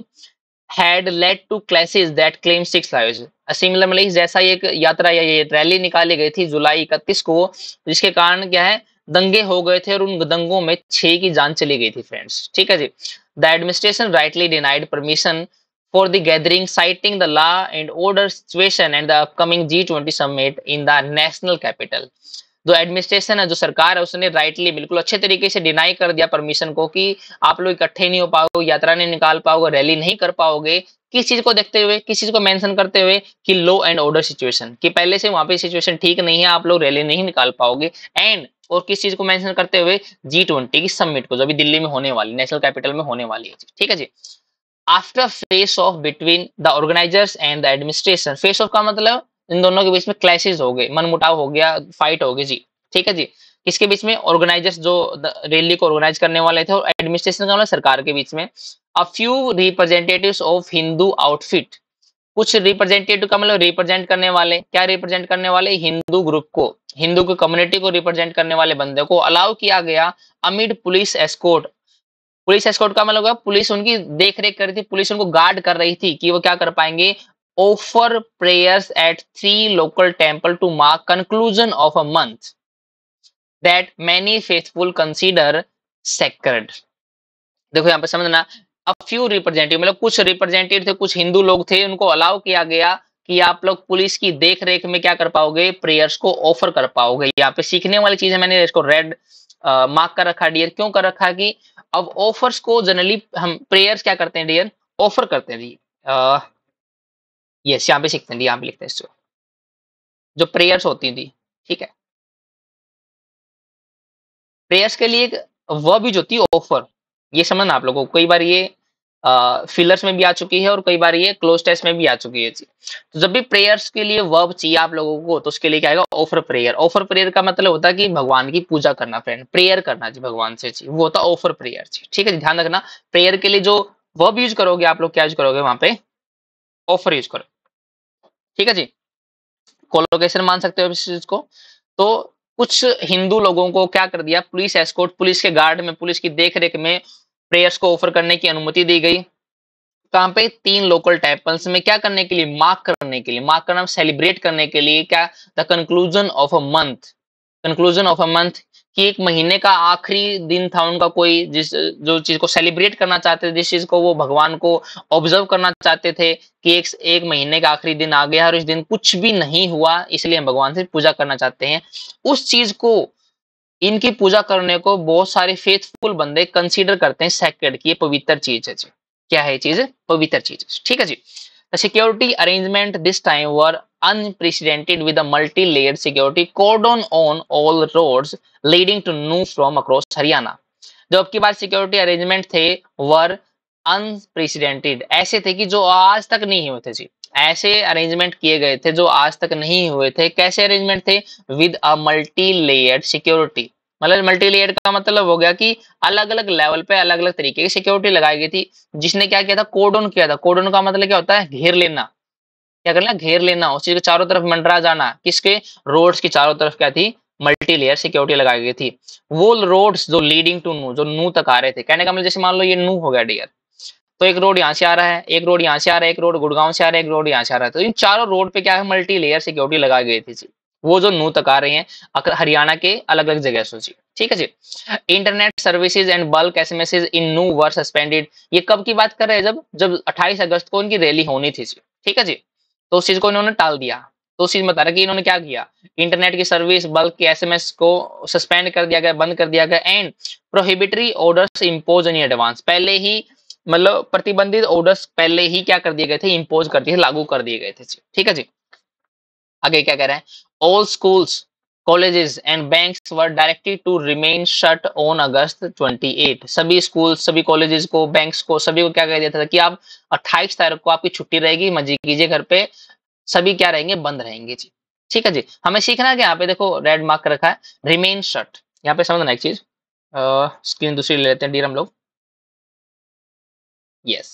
A: had led to clashes that claimed six lives। Similar मतलब जैसा ये एक यात्रा या ये रैली निकाली गई थी जुलाई इकतीस को, जिसके कारण क्या है, दंगे हो गए थे, और उन दंगों में छह की जान चली गई थी फ्रेंड्स। ठीक है जी। The administration rightly denied permission for the gathering, citing the law and order situation and the upcoming G twenty summit in the national capital। जो एडमिनिस्ट्रेशन है, जो सरकार है, उसने राइटली बिल्कुल अच्छे तरीके से डिनाई कर दिया परमिशन को, कि आप लोग इकट्ठे नहीं हो पाओगे, यात्रा नहीं निकाल पाओगे, रैली नहीं कर पाओगे। किस चीज को देखते हुए, किस चीज को मेंशन करते हुए, कि लॉ एंड ऑर्डर सिचुएशन, कि पहले से वहां पे सिचुएशन ठीक नहीं है, आप लोग रैली नहीं निकाल पाओगे। एंड और किस चीज को मेंशन करते हुए, जी ट्वेंटी की समिट को, जो अभी दिल्ली में होने वाली, नेशनल कैपिटल में होने वाली है। ठीक है जी। After face off between the organisers and the administration, face off का मतलब इन दोनों के बीच में क्लैशेस हो गए, मनमुटाव हो गया, फाइट हो गई जी। ठीक है जी। किसके बीच में, ऑर्गेनाइजर्स जो रैली को ऑर्गेनाइज करने वाले थे, और एडमिनिस्ट्रेशन का मतलब सरकार के बीच में। A few representatives of Hindu outfit, कुछ रिप्रेजेंटेटिव का मतलब रिप्रेजेंट करने वाले, क्या रिप्रेजेंट करने वाले, हिंदू ग्रुप को, हिंदू की कम्युनिटी को रिप्रेजेंट करने वाले बंदे को अलाउ किया गया amid police escort. Police escort का मतलब होगा, पुलिस उनकी देख रेख कर रही थी, पुलिस उनको गार्ड कर रही थी कि वो क्या कर पाएंगे, offer prayers at three local temple to mark conclusion of a month that many faithful consider sacred. देखो यहाँ पे समझना, अब फ्यू रिप्रेजेंटेटिव मतलब कुछ रिप्रेजेंटेटिव थे, कुछ हिंदू लोग थे, उनको अलाउ किया गया कि आप लोग पुलिस की देख रेख में क्या कर पाओगे, प्रेयर्स को ऑफर कर पाओगे। यहाँ पे सीखने वाली चीज है, मैंने इसको रेड मार्क कर रखा डियर, क्यों कर रखा कि अब ऑफर्स को जनरली हम प्रेयर्स क्या करते हैं डियर, ऑफर करते हैं जी। यस, यहाँ पे सीखते हैं, यहाँ पे लिखते हैं इसको, जो प्रेयर्स होती थी। ठीक है, प्रेयर्स के लिए एक वर्ब यूज होती है ऑफर, ये समझना आप लोगों को। कई बार ये फिलर्स में भी आ चुकी है, और कई बार ये क्लोज टेस्ट में भी आ चुकी है जी। तो जब भी प्रेयर्स के लिए वर्ब चाहिए आप लोगों को, तो उसके लिए क्या आएगा, ऑफर प्रेयर। ऑफर प्रेयर का मतलब होता है कि भगवान की पूजा करना फ्रेंड, प्रेयर करना जी भगवान से जी, वो होता है ऑफर प्रेयर जी। ठीक है जी, ध्यान रखना, प्रेयर के लिए जो वर्ब यूज करोगे आप लोग, क्या यूज करोगे वहां पे, ऑफर यूज करो। ठीक है जी, कोलोकेशन मान सकते हो इस चीज को। तो कुछ हिंदू लोगों को क्या कर दिया, पुलिस एस्कॉर्ट, पुलिस के गार्ड में, पुलिस की देख रेख में प्रेयर्स को ऑफर करने की अनुमति दी गई। कहां पे, तीन लोकल टेम्पल्स में, क्या करने के लिए, मार्क करने के लिए, मार्क करना सेलिब्रेट करने के लिए, क्या, the conclusion of a month, conclusion of a month, कि एक महीने का आखिरी दिन था उनका, कोई जिस जो चीज को सेलिब्रेट करना चाहते थे, जिस चीज को वो भगवान को ऑब्जर्व करना चाहते थे कि एक एक महीने का आखिरी दिन आ गया और इस दिन कुछ भी नहीं हुआ, इसलिए हम भगवान से पूजा करना चाहते हैं। उस चीज को, इनकी पूजा करने को बहुत सारे फेथफुल बंदे कंसीडर करते हैं सैक्रेड, की ये पवित्र चीज है जी। क्या है ये चीज? पवित्र चीज। ठीक है जी। The security arrangement this time were unprecedented with a multi-layered security cordon on all roads leading to Nuh from across Haryana. जो अब की बात सिक्योरिटी अरेंजमेंट थे वर अनप्रेसिडेंटेड, ऐसे थे कि जो आज तक नहीं हुए थे जी। ऐसे अरेंजमेंट किए गए थे जो आज तक नहीं हुए थे। कैसे अरेंजमेंट थे? With a multi layered security. मतलब मल्टी लेयर का मतलब हो गया कि अलग अलग लेवल पे अलग अलग तरीके की सिक्योरिटी लगाई गई थी। जिसने क्या किया था? कोडन किया था। कोडन का मतलब क्या होता है? घेर लेना। क्या करना? घेर लेना, उस चीज के चारों तरफ मंडरा जाना। किसके? रोड्स की चारों तरफ क्या थी? मल्टी लेयर सिक्योरिटी लगाई गई थी। वो रोड्स जो लीडिंग टू नू, जो नू तक आ रहे थे, कहने का मतलब जैसे मान लो ये नू हो गया डियर, तो एक रोड यहाँ से आ रहा है, एक रोड यहाँ से आ रहा है, एक रोड गुड़गांव से आ रहा है, एक रोड यहाँ से आ रहा है। तो इन चारों रोड पे क्या है? मल्टी लेयर सिक्योरिटी लगाई गई थी जी। वो जो नू तक आ रहे हैं हरियाणा के अलग अलग जगह से जी। ठीक है जी। Internet services and bulk SMSes in Nuh were suspended. ये कब की बात कर रहे हैं? जब जब अट्ठाईस अगस्त को उनकी रैली होनी थी जी। ठीक है जी। तो उस चीज को इन्होंने टाल दिया। तो उस चीज बता रहा कि इन्होंने क्या किया? इंटरनेट की सर्विस, बल्क के एसएमएस को सस्पेंड कर दिया गया, बंद कर दिया गया। And prohibitory orders impose in advance, पहले ही मतलब प्रतिबंधित ऑर्डर्स पहले ही क्या कर दिए गए थे? इम्पोज कर दिए, लागू कर दिए गए थे जी। ठीक है जी। आगे क्या कह रहे हैं? All schools, colleges and banks were directed to remain shut on August अट्ठाईस। सभी स्कूल, सभी कॉलेजेस को, बैंक्स को, सभी को क्या कह दिया था कि आप अट्ठाईस तारीख को आपकी छुट्टी रहेगी, मजे कीजिए घर पे। सभी क्या रहेंगे? बंद रहेंगे जी। ठीक है जी। हमें सीखना है कि यहाँ पे देखो रेड मार्क रखा है, रिमेन शट। यहाँ पे समझना एक चीज, स्क्रीन दूसरी ले लेते हैं डीर हम लोग। Yes,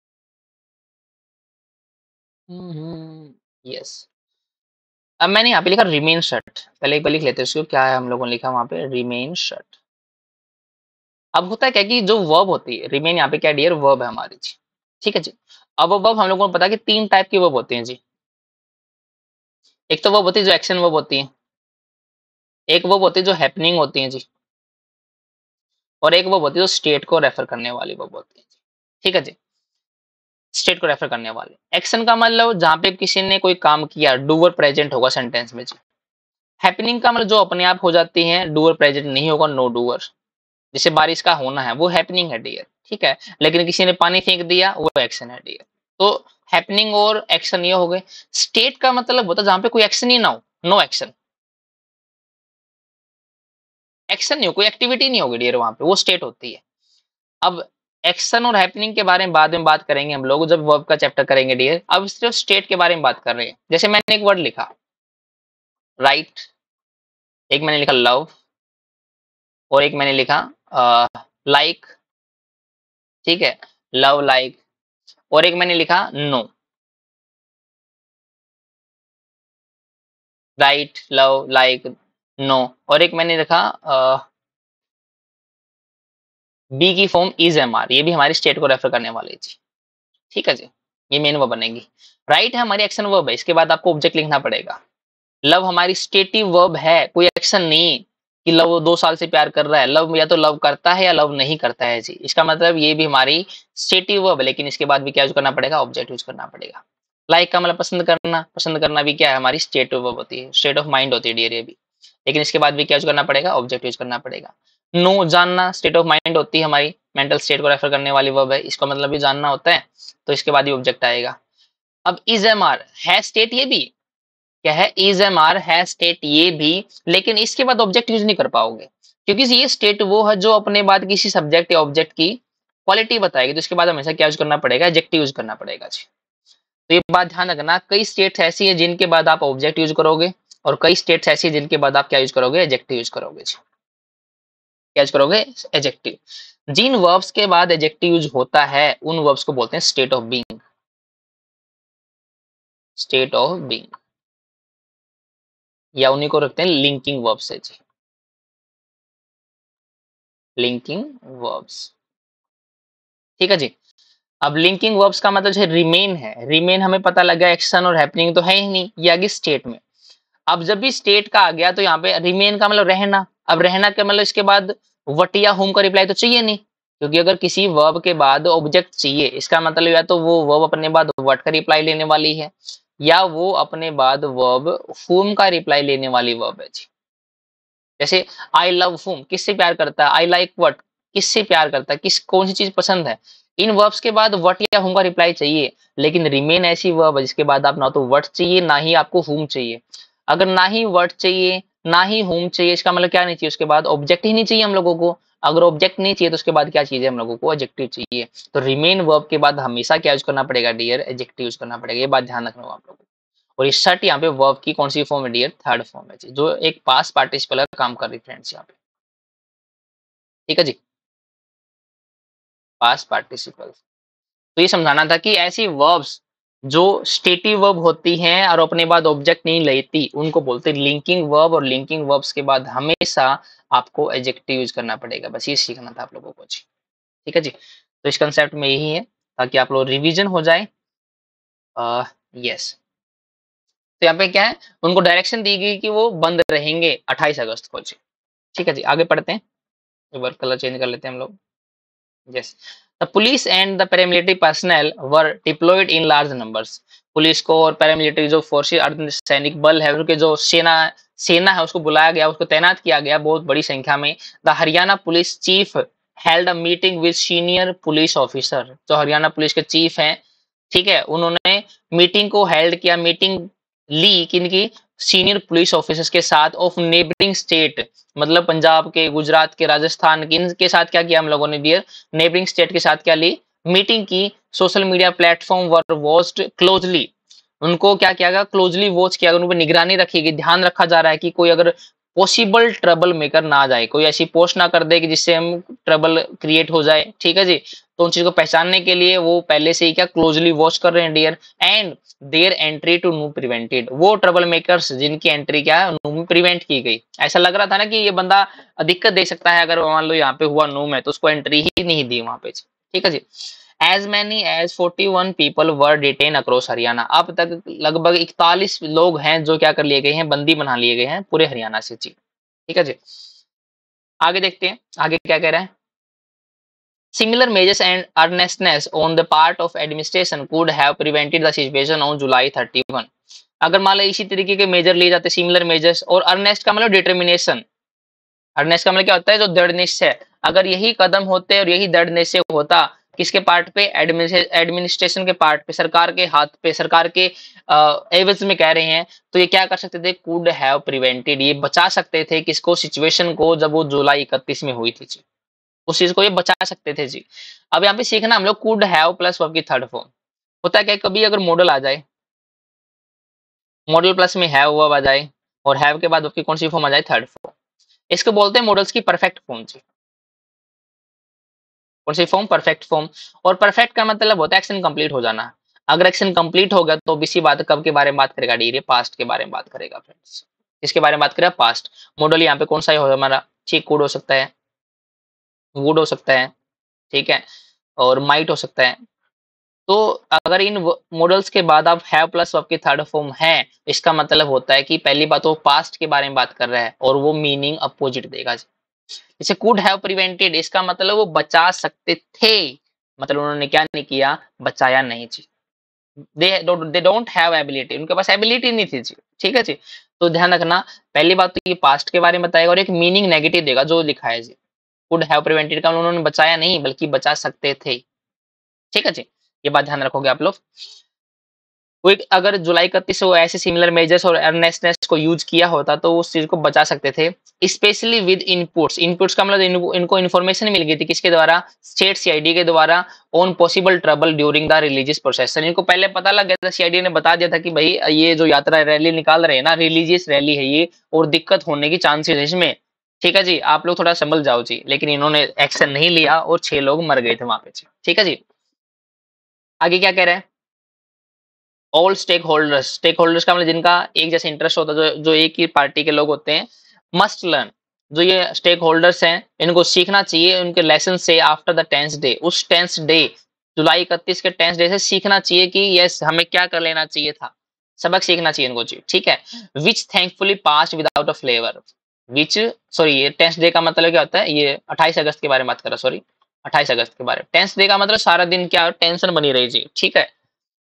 A: yes. अब मैंने यहाँ पे लिखा रिमेन शट, पहले एक बार लिख लेते हैं इसको। क्या है हम लोगों ने लिखा वहां पे? Remain shut. अब होता है क्या कि जो वर्ब होती है, रिमेन यहाँ पे क्या डियर? वर्ब है हमारी जी। ठीक है जी। अब वो वर्ब हम लोगों को पता है कि तीन टाइप की वर्ब होती हैं जी। एक तो वर्ब होती है जो एक्शन वर्ब होती है, एक वर्ब होती है जो हैपनिंग होती है जी, और एक वर्ब होती है जो स्टेट को रेफर करने वाली वर्ब होती है। ठीक है जी। स्टेट को रेफर करने वाले। एक्शन का मतलब जहां पे किसी ने कोई काम किया, डूअर प्रेजेंट होगा सेंटेंस में जी। हैपनिंग का मतलब जो अपने आप हो जाती है, डूअर प्रेजेंट नहीं होगा, नो डूअर। जैसे बारिश का होना है, वो हैपनिंग है डियर। ठीक है। लेकिन किसी ने पानी फेंक दिया, वो एक्शन है डियर। तो हैपनिंग और एक्शन ये हो गए। स्टेट का मतलब होता है जहां पे कोई एक्शन ही ना हो, नो एक्शन। एक्शन नहीं हो, कोई एक्टिविटी नहीं होगी डियर वहां पे, वो स्टेट होती है। अब एक्शन और हैपनिंग के बारे में बाद में बात करेंगे हम लोग जब वर्ब का चैप्टर करेंगे डियर। अब सिर्फ स्टेट के बारे में बात कर रहे हैं। जैसे मैंने एक वर्ड लिखा राइट, एक मैंने लिखा लव, और एक मैंने लिखा लाइक। ठीक है, लव लाइक। और एक मैंने लिखा know. Right, love, like, know. और एक मैंने लिखा बी की फॉर्म इज एम आर, ये भी हमारी स्टेट को रेफर करने वाली जी। ठीक है जी। ये मेन वर्ब बनेगी। राइट है हमारी एक्शन वर्ब है, इसके बाद आपको ऑब्जेक्ट लिखना पड़ेगा। लव हमारी स्टेटिव वर्ब है, कोई एक्शन नहीं कि लव दो साल से प्यार कर रहा है। लव या तो लव करता है या लव नहीं करता है जी। इसका मतलब ये भी हमारी स्टेटिव वर्ब है, लेकिन इसके बाद भी क्या यूज करना पड़ेगा? ऑब्जेक्ट यूज करना पड़ेगा। लाइक का मतलब पसंद करना, पसंद करना भी क्या है? हमारी स्टेटिव वर्ब होती है, स्टेट ऑफ माइंड होती है डियर ये भी। लेकिन इसके बाद भी क्या यूज करना पड़ेगा? ऑब्जेक्ट यूज करना पड़ेगा। नो जानना, स्टेट ऑफ माइंड होती है हमारी, मेंटल स्टेट को रेफर करने वाली वर्ब है, इसका मतलब भी जानना होता है, तो इसके बाद ही ऑब्जेक्ट आएगा। अब इज एम आर है स्टेट, ये भी क्या है? इज एम आर है स्टेट ये भी, लेकिन इसके बाद ऑब्जेक्ट यूज नहीं कर पाओगे, क्योंकि ये स्टेट वो है जो अपने बाद किसी सब्जेक्ट या ऑब्जेक्ट की क्वालिटी बताएगी। तो इसके बाद हमेशा क्या यूज करना पड़ेगा? एडजेक्टिव यूज करना पड़ेगा जी। तो ये बात ध्यान रखना, कई स्टेट्स ऐसी है जिनके बाद आप ऑब्जेक्ट यूज करोगे, और कई स्टेट्स ऐसी है जिनके बाद आप क्या यूज करोगे? एडजेक्टिव यूज करोगे जी। क्या यूज करोगे? एडजेक्टिव। जिन वर्ब्स के बाद एडजेक्टिव यूज होता है उन वर्ब्स को बोलते हैं state of being. State of being, या उन्हीं को रखते हैं लिंकिंग वर्ब्स है जी। Linking verbs. ठीक है जी। अब लिंकिंग वर्ब्स का मतलब जैसे रिमेन है, रिमेन हमें पता लगा एक्शन और हैपनिंग तो है ही नहीं, ये आगे स्टेट में। अब जब भी स्टेट का आ गया तो यहाँ पे रिमेन का मतलब रहना। अब रहना का मतलब इसके बाद व्हाट या whom का रिप्लाई तो चाहिए नहीं, क्योंकि अगर किसी वर्ब के बाद ऑब्जेक्ट चाहिए, इसका मतलब या तो वो वर्ब अपने बाद व्हाट का रिप्लाई लेने वाली है, या वो अपने बाद वर्ब whom का रिप्लाई लेने वाली वर्ब है जी। जैसे आई लव whom, किससे प्यार करता है, आई लाइक व्हाट, किससे प्यार करता है, किस कौन सी चीज पसंद है। इन वर्ब्स के बाद व्हाट या whom का रिप्लाई चाहिए, लेकिन रिमेन ऐसी वर्ब है जिसके बाद आप ना तो व्हाट चाहिए ना ही आपको whom चाहिए। अगर ना ही व्हाट चाहिए ना ही whom चाहिए, इसका मतलब क्या नहीं चाहिए, उसके बाद ऑब्जेक्ट ही नहीं चाहिए हम लोगों को। अगर ऑब्जेक्ट नहीं चाहिए तो उसके बाद क्या चाहिए हम लोगों को, एडजेक्टिव चाहिए। तो रिमेन वर्ब के बाद हमेशा क्या यूज करना पड़ेगा डियर, एडजेक्टिव यूज करना पड़ेगा, ये बात ध्यान रखना आप लोगों को। और ये शर्ट यहाँ पे वर्ब की कौन सी फॉर्म है डियर, थर्ड फॉर्म है जी, जो एक पास्ट पार्टिसिपल का काम कर रही फ्रेंड्स यहाँ पे, ठीक है जी, पास्ट पार्टिसिपल। तो ये समझाना था कि ऐसी वर्ब्स जो स्टेटिव वर्ब होती हैं और अपने बाद ऑब्जेक्ट नहीं लेती, उनको बोलते हैं लिंकिंग वर्ब, और लिंकिंग वर्ब्स के बाद हमेशा आपको एडजेक्टिव यूज करना पड़ेगा। बस ये सीखना था आप लोगों को जी, ठीक है जी। तो इस कंसेप्ट में यही है, ताकि आप लोग रिवीजन हो जाए। यस, तो यहाँ पे क्या है, उनको डायरेक्शन दी गई कि वो बंद रहेंगे अट्ठाईस अगस्त को जी, ठीक है जी। आगे पढ़ते हैं, एक बार कलर चेंज कर लेते हैं हम लोग। Yes, the police and the paramilitary personnel were deployed in large numbers. Police को और पैरामिलिट्री जो फोर्सेस, अर्धसैनिक बल है, उनके जो सेना सेना है उसको बुलाया गया, उसको तैनात किया गया बहुत बड़ी संख्या में। The Haryana police chief held a meeting with senior police officer. जो हरियाणा पुलिस के चीफ हैं, ठीक है, उन्होंने मीटिंग को हेल्ड किया, मीटिंग ली किनकी, सीनियर पुलिस ऑफिसर्स के साथ ऑफ नेबरिंग स्टेट, मतलब पंजाब के, गुजरात के, राजस्थान के, इनके साथ क्या किया हम लोगों ने डियर, नेबरिंग स्टेट के साथ क्या ली, मीटिंग की। Social media platform were watched closely, उनको क्या किया गया, क्लोजली वॉच किया गया, उन पर निगरानी रखी गई, ध्यान रखा जा रहा है कि कोई अगर पॉसिबल ट्रबल मेकर ना आ जाए, कोई ऐसी पोस्ट ना कर दे कि जिससे हम ट्रबल क्रिएट हो जाए, ठीक है जी। तो उन चीज को पहचानने के लिए वो पहले से ही क्या क्लोजली वॉच कर रहे हैं dear. And their entry to Nuh prevented, वो ट्रबल मेकर्स जिनकी एंट्री क्या है नू में प्रिवेंट की गई। ऐसा लग रहा था ना कि ये बंदा दिक्कत दे सकता है, अगर मान लो यहाँ पे हुआ नू में, तो उसको एंट्री ही नहीं दी वहां पे, ठीक है जी। As many as forty one people were detain across Haryana, अब तक लगभग इकतालीस लोग हैं जो क्या कर लिए गए हैं, बंदी बना लिए गए हैं पूरे हरियाणा से जी, ठीक है जी। आगे देखते हैं आगे क्या कह रहा है। Similar measures and earnestness on the part of administration could have prevented the situation on July thirty-first। अगर मान लो इसी तरीके के मेजर लिए जाते, सिमिलर मेजर्स, और अर्नेस्ट का मतलब डिटर्मिनेशन, अर्नेस्ट का मतलब क्या होता है, जो दृढ़ निश्चय। अगर यही कदम होते और यही दृढ़ निश्चय होता किसके पार्ट पे, एडमिनिस्ट्रेशन के पार्ट पे, सरकार के हाथ पे, सरकार के एवज में कह रहे हैं, तो ये क्या कर सकते थे, कुड हैव प्रिवेंटेड, ये बचा सकते थे किसको, सिचुएशन को, जब वो जुलाई इकतीस में हुई थी जी, उस चीज को ये बचा सकते थे जी। अब यहाँ पे सीखना हम लोग कुड हैव प्लस वर्ब की थर्ड फॉर्म। होता है क्या, कभी अगर मॉडल आ जाए, मॉडल प्लस में हैव वर्ब आ जाए, और हैव के बाद उसकी कौन सी फॉर्म आ जाए, थर्ड फॉर्म, इसको बोलते हैं मॉडल्स की परफेक्ट फॉर्म जी। कौन सी फॉर्म, परफेक्ट फॉर्म। और परफेक्ट का मतलब होता है एक्शन कंप्लीट हो जाना। अगर एक्शन कंप्लीट हो गया तो इसी बात कब के बारे में बात करेगा डी, पास्ट के बारे में बात करेगा फ्रेंड्स। इसके बारे में बात करेगा पास्ट। मॉडल यहाँ पे कौन सा हो हमारा, ठीक, कुड हो सकता है, वुड हो सकता है, ठीक है, और माइट हो सकता है। तो अगर इन मॉडल्स के बाद आप हैव प्लस वर्ब की थर्ड फॉर्म है, इसका मतलब होता है कि पहली बात वो पास्ट के बारे में बात कर रहा है, और वो मीनिंग अपोजिट देगा। जैसे कुड हैव प्रिवेंटेड, इसका मतलब वो बचा सकते थे, मतलब उन्होंने क्या नहीं किया, बचाया नहीं जी। They they don't have ability, उनके पास एबिलिटी नहीं थी जी, ठीक है जी। तो ध्यान रखना, पहली बात तो ये पास्ट के बारे में बताएगा, और एक मीनिंग नेगेटिव देगा जो लिखा है जी। कुड हैव प्रिवेंटेड का उन्होंने बचाया नहीं, बल्कि बचा सकते थे, ठीक है जी। ये बात ध्यान रखोगे आप लोग। कोई अगर जुलाई इकतीस से वो ऐसे सिमिलर मेजर्स और अर्नेस्टनेस को यूज किया होता तो उस चीज को बचा सकते थे। स्पेशली विद इनपुट्स, इनपुट्स का मतलब इनको, इनको इन्फॉर्मेशन मिल गई थी किसके द्वारा, स्टेट सीआईडी के द्वारा, on possible trouble during the religious procession. इनको पहले पता लग गया था, सीआईडी ने बता दिया था कि भाई ये जो यात्रा रैली निकाल रहे हैं ना, रिलीजियस रैली है ये, और दिक्कत होने की चांसेस है इसमें, ठीक है जी। आप लोग थोड़ा संभल जाओ जी। लेकिन इन्होंने एक्शन नहीं लिया और छह लोग मर गए थे वहां पे, ठीक है जी। आगे क्या कह रहे हैं, all stake holders, stake holders का मतलब जिनका एक जैसा इंटरेस्ट होता है, जो जो एक ही पार्टी के लोग होते हैं, मस्ट लर्न, जो ये स्टेक होल्डर्स हैं इनको सीखना चाहिए उनके लेसन से, आफ्टर द टेंस डे, उस टेंस डे, जुलाई इकतीस के टेंस डे से सीखना चाहिए कि यस हमें क्या कर लेना चाहिए था, सबक सीखना चाहिए इनको जी, ठीक है। Which thankfully pass without a flavour, which sorry ये टेंस डे का मतलब क्या होता है, ये अट्ठाईस अगस्त के बारे में बात कर रहा, सॉरी अट्ठाईस अगस्त के बारे में। टेंस डे का मतलब सारा दिन क्या टेंशन बनी रही जी, ठीक है।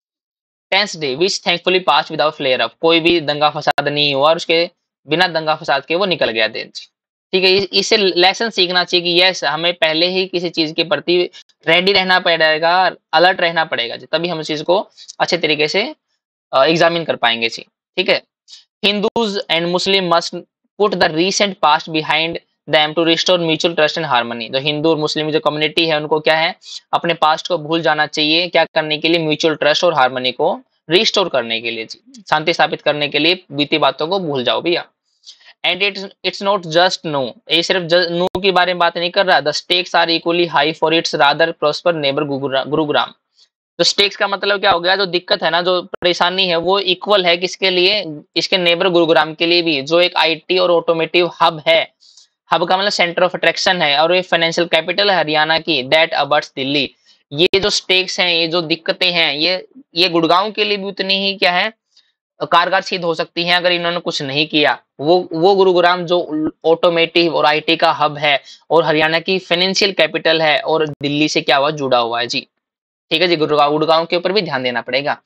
A: Tense day which thankfully pass without flare up, कोई भी दंगा फसाद नहीं हुआ और उसके बिना दंगा फसाद के वो निकल गया दिन, ठीक है। इस- इससे लेसन सीखना चाहिए कि यस हमें पहले ही किसी चीज के प्रति रेडी रहना पड़ेगा, अलर्ट रहना पड़ेगा जी, तभी हम उस चीज को अच्छे तरीके से एग्जामिन कर पाएंगे जी, ठीक है। Hindus and Muslim must put the recent past behind them to restore mutual trust and harmony। जो हिंदू और मुस्लिम जो कम्युनिटी है उनको क्या है, अपने पास्ट को भूल जाना चाहिए, क्या करने के लिए, म्यूचुअल ट्रस्ट और हार्मनी को रिस्टोर करने के लिए जी, शांति स्थापित करने के लिए बीती बातों को भूल जाओ भैया। And it's it's not just Nuh, ये सिर्फ नो के बारे में बात नहीं कर रहा, the stakes are equally high for its rather prosper neighbour Gurugram. तो स्टेक्स का मतलब क्या हो गया, जो दिक्कत है ना, जो परेशानी है वो इक्वल है किसके लिए, इसके नेबर गुरुग्राम के लिए भी, जो एक आईटी और ऑटोमेटिव हब है। हब का मतलब सेंटर ऑफ अट्रैक्शन है, और ये फाइनेंशियल कैपिटल है हरियाणा की, दैट अबर्ट्स दिल्ली। ये जो स्टेक्स हैं, ये जो दिक्कतें हैं, ये ये गुड़गांव के लिए भी उतनी ही क्या है, कारगर सिद्ध हो सकती हैं अगर इन्होंने कुछ नहीं किया। वो वो गुरुग्राम जो ऑटोमेटिव और आईटी का हब है और हरियाणा की फाइनेंशियल कैपिटल है, और दिल्ली से क्या हुआ, जुड़ा हुआ है जी, ठीक है जी। गुड़गांव गुड़गांव के ऊपर भी ध्यान देना पड़ेगा।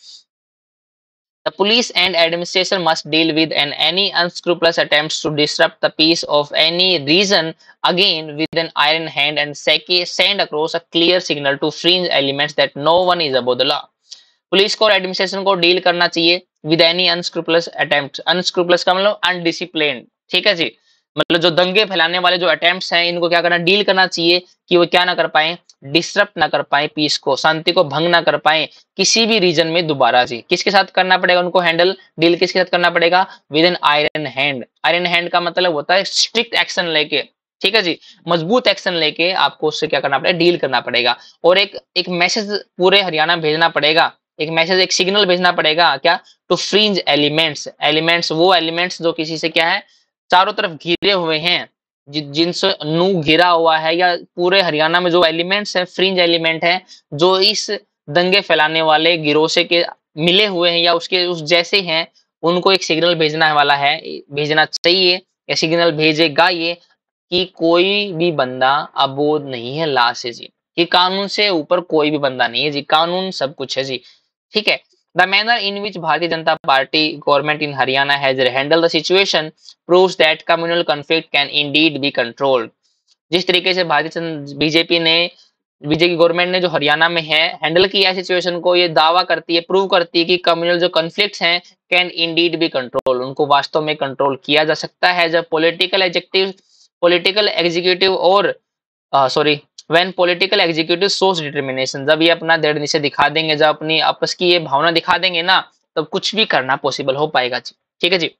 A: The police and administration must deal with an any unscrupulous attempts to disrupt the peace of any region again with an iron hand and send across a clear signal to fringe elements that no one is above the law। Police को और administration को deal करना चाहिए with any unscrupulous attempt. Unscrupulous का मतलब undisciplined, ठीक है जी। मतलब जो दंगे फैलाने वाले जो अटेम्प्ट्स हैं, इनको क्या करना, डील करना चाहिए कि वो क्या ना कर पाए, डिसरप्ट ना कर पाए पीस को, शांति को भंग ना कर पाए किसी भी रीजन में दोबारा जी। किसके साथ करना पड़ेगा उनको हैंडल, डील किसके साथ करना पड़ेगा, with an iron hand. Iron hand का मतलब होता है स्ट्रिक्ट एक्शन लेके, ठीक है जी, मजबूत एक्शन लेके आपको उससे क्या करना पड़ेगा, डील करना पड़ेगा। और एक एक मैसेज पूरे हरियाणा में भेजना पड़ेगा, एक मैसेज, एक सिग्नल भेजना पड़ेगा, क्या, टू फ्रिंज एलिमेंट्स। एलिमेंट्स वो एलिमेंट्स जो किसी से क्या है, चारों तरफ घिरे हुए हैं, जि, जिनसे नू घिरा हुआ है, या पूरे हरियाणा में जो एलिमेंट्स हैं, फ्रिंज एलिमेंट हैं, जो इस दंगे फैलाने वाले गिरोह से के मिले हुए हैं या उसके उस जैसे हैं, उनको एक सिग्नल भेजना वाला है, भेजना चाहिए या सिग्नल भेजेगा ये, कि कोई भी बंदा अबोध नहीं है ला से जी, कि कानून से ऊपर कोई भी बंदा नहीं है जी, कानून सब कुछ है जी, ठीक है। The manner in which Bharatiya Janata party government in Haryana has handle the situation proves that communal conflict can indeed be controlled. जिस तरीके से भारतीय बीजेपी ने, बीजेपी गवर्नमेंट ने जो हरियाणा में है हैंडल किया सिचुएशन को, ये दावा करती है, प्रूव करती है कि कम्युनल जो कॉन्फ्लिक्ट्स हैं कैन इंडीड बी कंट्रोल, उनको वास्तव में कंट्रोल किया जा सकता है जब पॉलिटिकल एग्जेक्टिव पॉलिटिकल एग्जीक्यूटिव और sorry when political executive source determination, जब ये अपना दृढ़ निश्चय दिखा देंगे, जब अपनी आपस की ये भावना दिखा देंगे ना, तब कुछ भी करना पॉसिबल हो पाएगा जी, ठीक है जी।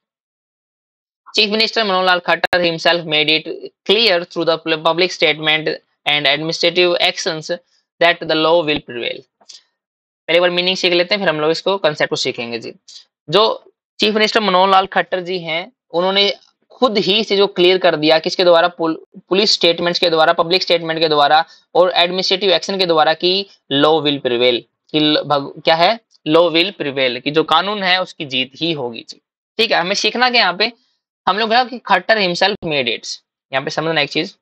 A: Chief Minister Manoj Lal Khattar himself made it clear through the public statement and administrative actions that the law will prevail। पहले बार मीनिंग सीख लेते हैं, फिर हम लोग इसको कंसेप्ट को सीखेंगे जी। जो चीफ मिनिस्टर मनोहर लाल खट्टर जी हैं, उन्होंने खुद ही से जो क्लियर कर दिया किसके द्वारा, पुल, पुलिस स्टेटमेंट्स के द्वारा, पब्लिक स्टेटमेंट के द्वारा और एडमिनिस्ट्रेटिव एक्शन के द्वारा कि लॉ विल प्रिवेल, कि क्या है, लॉ विल प्रिवेल, कि जो कानून है उसकी जीत ही होगी जी, ठीक है। हमें सीखना क्या यहाँ पे, हम लोग कि खट्टर हिमसेल्फ मेड इट्स, यहाँ पे समझना एक चीज,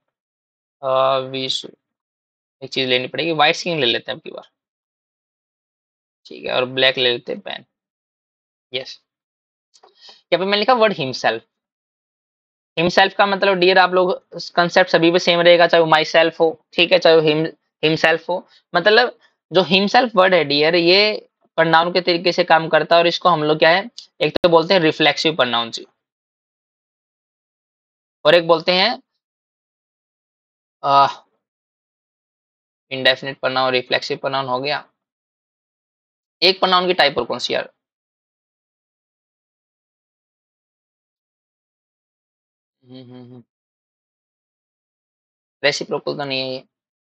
A: एक चीज लेनी पड़ेगी, व्हाइट स्क्रीन ले लेते हैं अब की बार, ठीक है, और ब्लैक ले लेते हैं पेन, यस। यहाँ पे मैंने लिखा वर्ड हिमसेल्फ। हिमसेल्फ का मतलब डियर आप लोग कंसेप्ट सभी पे सेम रहेगा, चाहे वो माई सेल्फ हो, ठीक है, चाहे वो हिम हिमसेल्फ हो। मतलब जो हिमसेल्फ वर्ड है डियर, ये प्रोनाउन के तरीके से काम करता है, और इसको हम लोग क्या है, एक तो बोलते हैं रिफ्लेक्सिव प्रोनाउन जी, और एक बोलते हैं इंडेफिनिट प्रोनाउन, रिफ्लेक्सिव प्रोनाउन हो गया। एक प्रोनाउन की टाइप और कौन सी यार, हम्म हम्म हम्म रेसिप्रोकल तो नहीं है ये,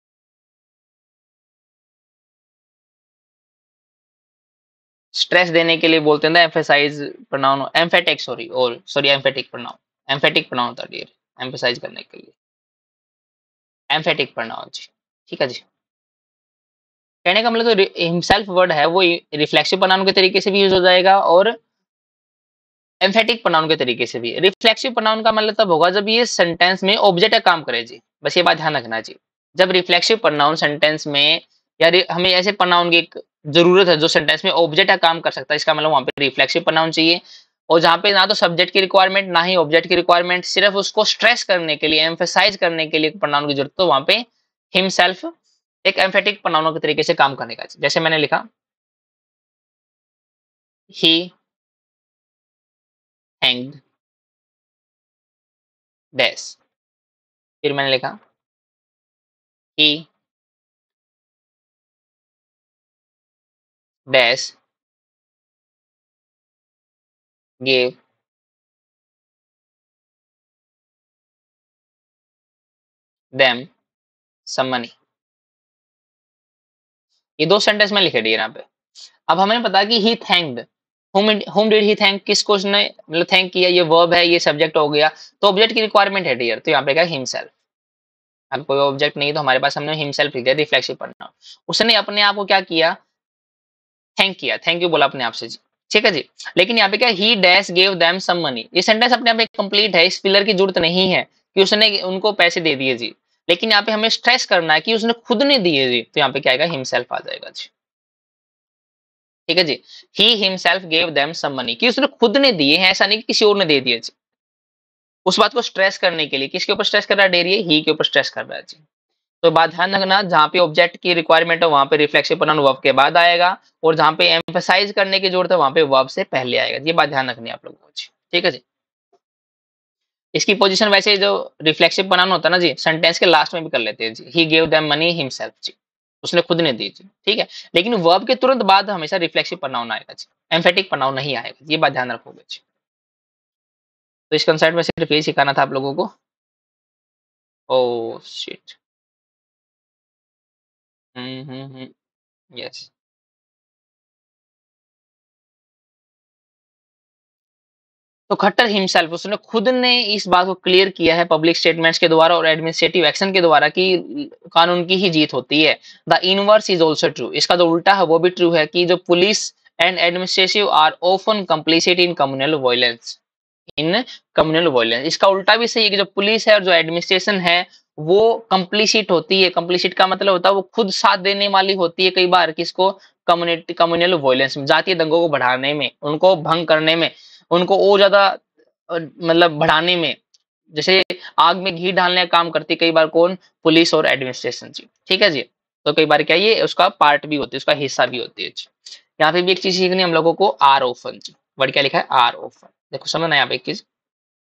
A: स्ट्रेस देने के लिए बोलते हैं ना, एम्फेसाइज प्रोनाउन, एम्फेटिक सॉरी, और sorry emphatic pronoun, emphatic pronoun होता है डियर, एम्फेसाइज करने के लिए एम्फेटिक प्रोनाउन जी, ठीक है जी। कहने का मतलब जो हिमसेल्फ वर्ड है वो रिफ्लेक्सिव प्रोनाउन के तरीके से भी यूज हो जाएगा और एम्फेटिक प्रोनाउन के तरीके से भी। रिफ्लेक्सिव प्रोनाउन का मतलब तब होगा जब ये सेंटेंस में ऑब्जेक्ट का काम करे जी, बस ये बात ध्यान रखना जी। जब रिफ्लेक्सिव प्रोनाउन सेंटेंस में या हमें ऐसे प्रोनाउन की जरूरत है जो सेंटेंस में ऑब्जेक्ट का काम कर सकता है, इसका मतलब वहां पे रिफ्लेक्सिव प्रोनाउन चाहिए। और जहां पे ना तो सब्जेक्ट की रिक्वायरमेंट ना ही ऑब्जेक्ट की रिक्वायरमेंट, सिर्फ उसको स्ट्रेस करने के लिए, एम्फेसाइज करने के लिए प्रोनाउन की जरूरत, तो वहां पे हिमसेल्फ एक एम्फेटिक प्रोनाउन के तरीके से काम करने का। जैसे मैंने लिखा ही हैंग्ड डैश, फिर मैंने लिखा he dash gave them some money. ये दो सेंटेंस में लिखे दिए यहाँ पे। अब हमें पता कि he thanked, whom whom did he thank, किसको उसने मतलब थैंक किया, ये वर्ब है, ये सब्जेक्ट हो गया, तो ऑब्जेक्ट की रिक्वायरमेंट है डियर, तो यहाँ पे क्या हिमसेल्फ। अब कोई ऑब्जेक्ट नहीं तो हमारे पास हमने हिमसेल्फ लिख दिया, रिफ्लेक्सिव प्रोनाउन। उसने अपने आप को क्या किया, थैंक किया, थैंक यू बोला अपने आप से जी, ठीक है जी। लेकिन यहाँ पे क्या, he dash gave them some money, ये सेंटेंस अपने आप में कंप्लीट है, इस फिलर की जरूरत नहीं है कि उसने उनको पैसे दे दिए जी। लेकिन यहाँ पे हमें स्ट्रेस करना है कि उसने खुद ने दिए जी, तो यहाँ पे क्या आएगा, हिमसेल्फ आ जाएगा जी, ठीक है जी। He himself gave them some money, कि उसने खुद ने दिए हैं, ऐसा नहीं कि किसी और ने दे दिए जी। उस बात को स्ट्रेस करने के लिए, किसके ऊपर स्ट्रेस कर रहा है, डेरिए ही के ऊपर स्ट्रेस कर रहा है जी। तो बात ध्यान रखना, जहां पे ऑब्जेक्ट की रिक्वायरमेंट है वहां पे रिफ्लेक्सिव प्रोनाउन वर्ब के बाद आएगा, और जहां पे एम्फसाइज करने की जरूरत है वहां पे वर्ब से पहले आएगा। ये बात ध्यान रखनी है आप लोगों को जी, ठीक है जी। इसकी पोजीशन वैसे जो रिफ्लेक्सिव प्रोनाउन होता है ना जी, सेंटेंस के लास्ट में भी कर लेते हैं जी, he gave them money himself जी, उसने खुद ने दी जी, ठीक है। लेकिन वर्ब के तुरंत बाद हमेशा रिफ्लेक्सिव प्रोनाउन आएगा जी, एम्फेटिक प्रोनाउन नहीं आएगा, ये बात ध्यान रखोगे जी। तो इस कंसेप्ट में सिर्फ यही सिखाना था आप लोगों को। Oh shit. Hmm hmm hmm yes. तो खट्टर हिमसेल्फ, उसने खुद ने इस बात को क्लियर किया है पब्लिक स्टेटमेंट्स के द्वारा और एडमिनिस्ट्रेटिव एक्शन के द्वारा कि कानून की ही जीत होती है। The inverse is also true, इसका जो उल्टा है वो भी ट्रू है कि जो police and administrative are often complicit in communal violence, in communal violence. इसका उल्टा भी सही है कि जो पुलिस है और जो एडमिनिस्ट्रेशन है वो कंप्लीसिट होती है। कंप्लीसिट का मतलब होता है वो खुद साथ देने वाली होती है कई बार, किसको, कम्युनिटी कम्युनल वायलेंस में, जातीय दंगों को बढ़ाने में, उनको भंग करने में, उनको और ज्यादा अ, मतलब बढ़ाने में। जैसे आग में घी डालने का काम करती है कई बार कौन, पुलिस और एडमिनिस्ट्रेशन जी, ठीक है जी। तो कई बार क्या ये उसका पार्ट भी होती है, उसका हिस्सा भी होती है जी। यहाँ पे भी एक चीज सीखनी है हम लोगों को, आर ओफन जी, वर्ड क्या लिखा है, आर ओफन, देखो समझना यहाँ पे एक चीज।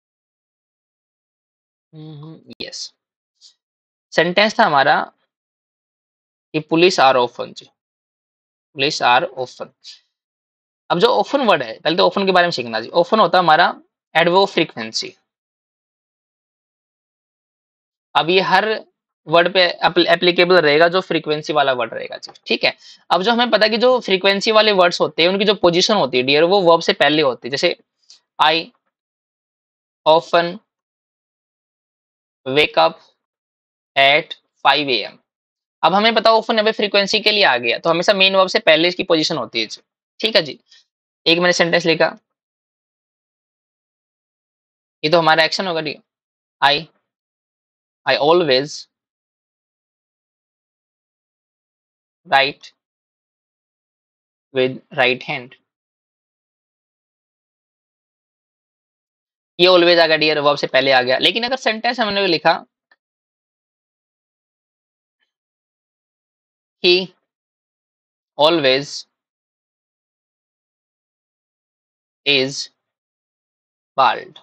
A: यस, सेंटेंस था हमारा कि पुलिस आर ओफन जी, पुलिस आर ओफन। अब जो ओफन वर्ड है, पहले तो ओफन के बारे में सीखना जी। ओफन होता है हमारा एडवर्ब फ्रीक्वेंसी। अब ये हर वर्ड पे एप्लीकेबल रहेगा जो फ्रीक्वेंसी वाला वर्ड रहेगा जी, ठीक है। अब जो हमें पता है कि जो फ्रीक्वेंसी वाले वर्ड्स होते हैं उनकी जो पोजीशन होती है डियर, वो वर्ब से पहले होती है। जैसे I often wake up at five A M. अब हमें पता ऑफन यहाँ पे फ्रीक्वेंसी के लिए आ गया, तो हमेशा मेन वर्ब से पहले इसकी पोजीशन होती है जी, ठीक है जी। एक मैंने सेंटेंस लिखा, ये तो हमारा एक्शन होगा ठीक है। I I always write with right hand. ये ऑलवेज आ गया डियर, वर्ब से पहले आ गया। लेकिन अगर सेंटेंस हमने लिखा he always is bald.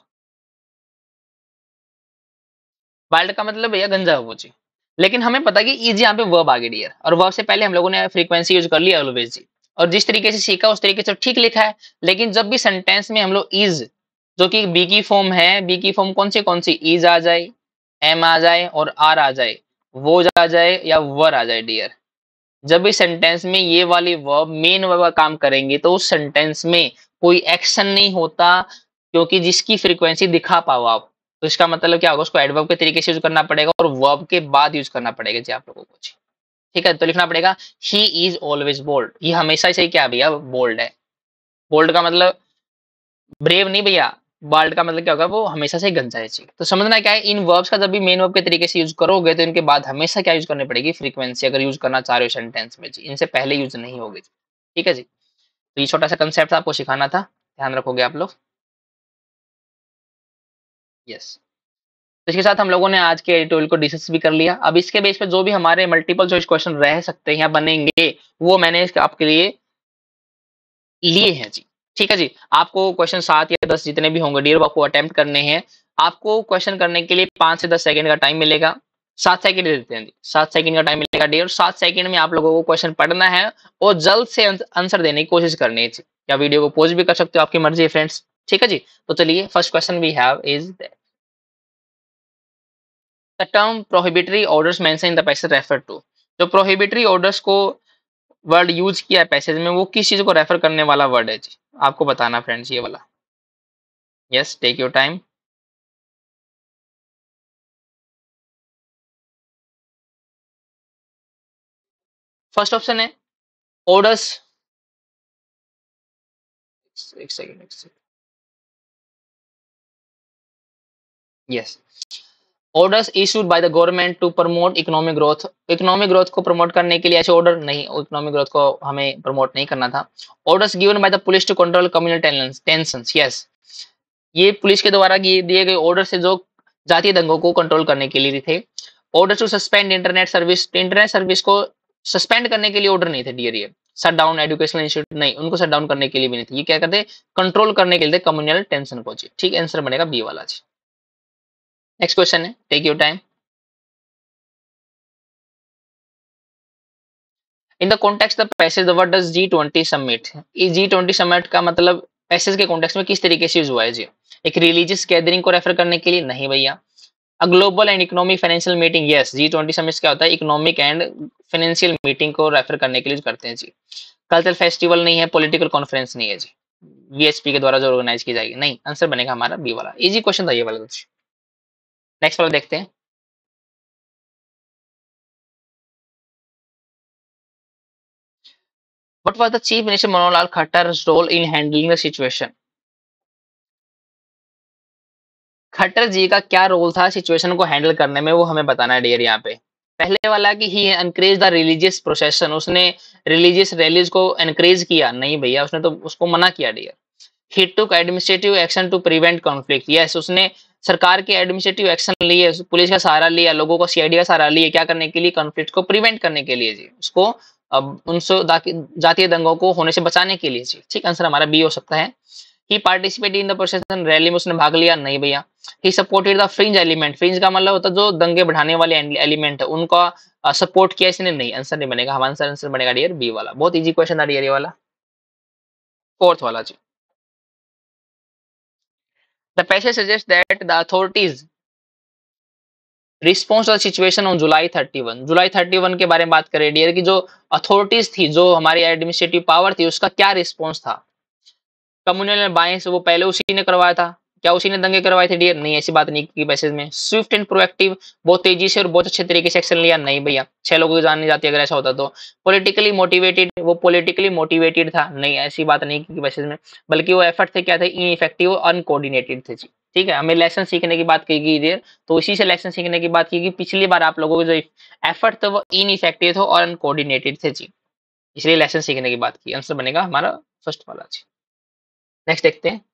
A: Bald का मतलब भैया गंजा है वो जी। लेकिन हमें पता है कि इज यहाँ पे वर्ब आ गई डियर, और वर्ब से पहले हम लोगों ने फ्रीक्वेंसी यूज कर लिया ऑलवेज जी, और जिस तरीके से सीखा उस तरीके से ठीक लिखा है। लेकिन जब भी सेंटेंस में हम लोग इज, जो कि बी की फॉर्म है, बी की फॉर्म कौन सी कौन सी, इज आ जाए, एम आ जाए और आर आ जाए, वो आ जाए या वर आ जाए डियर, जब भी सेंटेंस में ये वाली वर्ब मेन वर्ब का काम करेंगे तो उस सेंटेंस में कोई एक्शन नहीं होता, क्योंकि जिसकी फ्रीक्वेंसी दिखा पाओ आप, तो इसका मतलब क्या होगा, उसको एडवर्ब के तरीके से यूज करना पड़ेगा और वर्ब के बाद यूज करना पड़ेगा जी आप लोगों को जी, ठीक है। तो लिखना पड़ेगा ही इज ऑलवेज बोल्ड, ये हमेशा से क्या भैया बोल्ड है। बोल्ड का मतलब ब्रेव नहीं भैया, बाल्ड का मतलब क्या होगा, वो हमेशा से गंजा है जी। तो समझना क्या है, इन वर्ब्स का जब भी मेन वर्ब के तरीके से यूज करोगे तो इनके बाद हमेशा क्या यूज करनी पड़ेगी, फ्रीक्वेंसी, अगर यूज करना चाह रहे हो सेंटेंस में जी, इनसे पहले यूज नहीं होगी। ठीक है जी, तो ये छोटा सा कंसेप्ट आपको सिखाना था, ध्यान रखोगे आप लोग। यस, तो इसके साथ हम लोगों ने आज के एडिटोरियल को डिस्कस भी कर लिया। अब इसके बेस पे जो भी हमारे मल्टीपल चॉइस क्वेश्चन रह सकते हैं या बनेंगे, वो मैंने आपके लिए लिए हैं जी। ठीक है जी, आपको क्वेश्चन सात या दस जितने भी होंगे डियर, आपको अटेम्प्ट करने हैं। आपको क्वेश्चन करने के लिए पांच से दस सेकंड का टाइम मिलेगा। सात सेकंड दे देते हैं जी, सात सेकंड का टाइम मिलेगा डियर। सात सेकंड में आप लोगों को क्वेश्चन पढ़ना है और जल्द से आंसर देने की कोशिश करनी है जी। या वीडियो को पॉज भी कर सकते हो, आपकी मर्जी है फ्रेंड्स। ठीक है जी, तो चलिए first question we have is the term prohibitory orders mention in the passage refer to. जो प्रोहिबिटरी ऑर्डर्स को वर्ड यूज किया है पैसेज में, वो किस चीज को रेफर करने वाला वर्ड है जी, आपको बताना फ्रेंड्स ये वाला। Yes, take your time. First option है ऑर्डर्स। एक सेकंड, एक second. Yes, orders issued by the government to promote economic growth. Economic growth को प्रमोट करने के लिए ऐसे ऑर्डर नहीं, इकोनॉमिक ग्रोथ को हमें प्रमोट नहीं करना था। Orders given by the police to control communal tensions. Yes, ये पुलिस के द्वारा दिए गए ऑर्डर से जो जातीय दंगों को कंट्रोल करने के लिए थे। Order to suspend internet service, internet service को सस्पेंड करने के लिए ऑर्डर नहीं थे डियर, ये शट डाउन एजुकेशनल इंस्टीट्यूट नहीं, उनको शट डाउन करने के लिए भी नहीं थे। ये क्या करते, कंट्रोल करने के लिए कम्युनल टेंशन को जी। ठीक, आंसर बनेगा बी वाला जी। नेक्स्ट क्वेश्चन है, take your time. In the context the passage the what does G twenty summit. इस जी ट्वेंटी समिट का मतलब पैसेज के कॉन्टेक्स्ट में किस तरीके से यूज हुआ है जी? एक रिलीजियस गैदरिंग को रेफर करने के लिए नहीं भैया। A global and economic financial meeting, yes, G twenty summit क्या होता है, इकोनॉमिक एंड फाइनेंशियल मीटिंग को रेफर करने के लिए करते हैं जी। कल्चरल फेस्टिवल नहीं है, पॉलिटिकल कॉन्फ्रेंस नहीं है जी, वीएचपी के द्वारा जो ऑर्गेनाइज की जाएगी नहीं। आंसर बनेगा हमारा बी वाला। इजी क्वेश्चन था ये वाला। नेक्स्ट वाला देखते हैं। What was the chief minister Manohar Lal Khattar's role in handling the situation. Khattar ji का क्या रोल था सिचुएशन को हैंडल करने में, वो हमें बताना है डियर यहाँ पे। पहले वाला कि he encourage the religious procession, उसने रिलीजियस रैलीज को एनकरेज किया नहीं भैया, उसने तो उसको मना किया dear. He took administrative action to prevent conflict, yes, उसने सरकार के एडमिनिस्ट्रेटिव एक्शन लिए, पुलिस का सहारा लिया, लोगों को सीआईडी का सहारा लिया, क्या करने के लिए, कॉन्फ्लिक्ट को प्रिवेंट करने के लिए जी, उसको अब उनसे जातीय दंगों को होने से बचाने के लिए जी। ठीक, आंसर हमारा बी हो सकता है। He participated in the procession, rally में उसने भाग लिया नहीं भैया। He supported the fringe element, fringe का मतलब होता है जो दंगे बढ़ाने वाले एलिमेंट है, उनका सपोर्ट किया इसने नहीं। आंसर नहीं बनेगा, हमारा आंसर आंसर बनेगा डियर बी वाला। बहुत इजी क्वेश्चन था डियर ये वाला। फोर्थ वाला जी, the passage suggest that the authorities response the situation on July thirty one. July thirty one के बारे में बात करें डियर, की जो अथॉरिटीज थी, जो हमारी एडमिनिस्ट्रेटिव पावर थी, उसका क्या रिस्पॉन्स था। कम्युनल बायस वो पहले उसी ने करवाया था, क्या उसी ने दंगे करवाए थे डियर, नहीं, ऐसी बात नहीं की पैसेज में। स्विफ्ट एंड प्रोएक्टिव, बहुत तेजी से और बहुत अच्छे तरीके से एक्शन लिया नहीं भैया, छह लोगों की जान नहीं जाती अगर ऐसा होता तो। पॉलिटिकली मोटिवेटेड, वो पॉलिटिकली मोटिवेटेड था नहीं, ऐसी बात नहीं की पैसेज में, बल्कि वो एफर्ट थे क्या थे, इनइफेक्टिव और अनकोऑर्डिनेटेड थे जी। ठीक है, हमें लेसन सीखने की बात की गई डियर, तो इसी से लेसन सीखने की बात की गई। पिछली बार आप लोगों के जो एफर्ट थे वो इनइफेक्टिव थे और अनकोऑर्डिनेटेड थे जी, इसलिए लेसन सीखने की बात की। आंसर बनेगा हमारा फर्स्ट वाला जी। नेक्स्ट देखते हैं।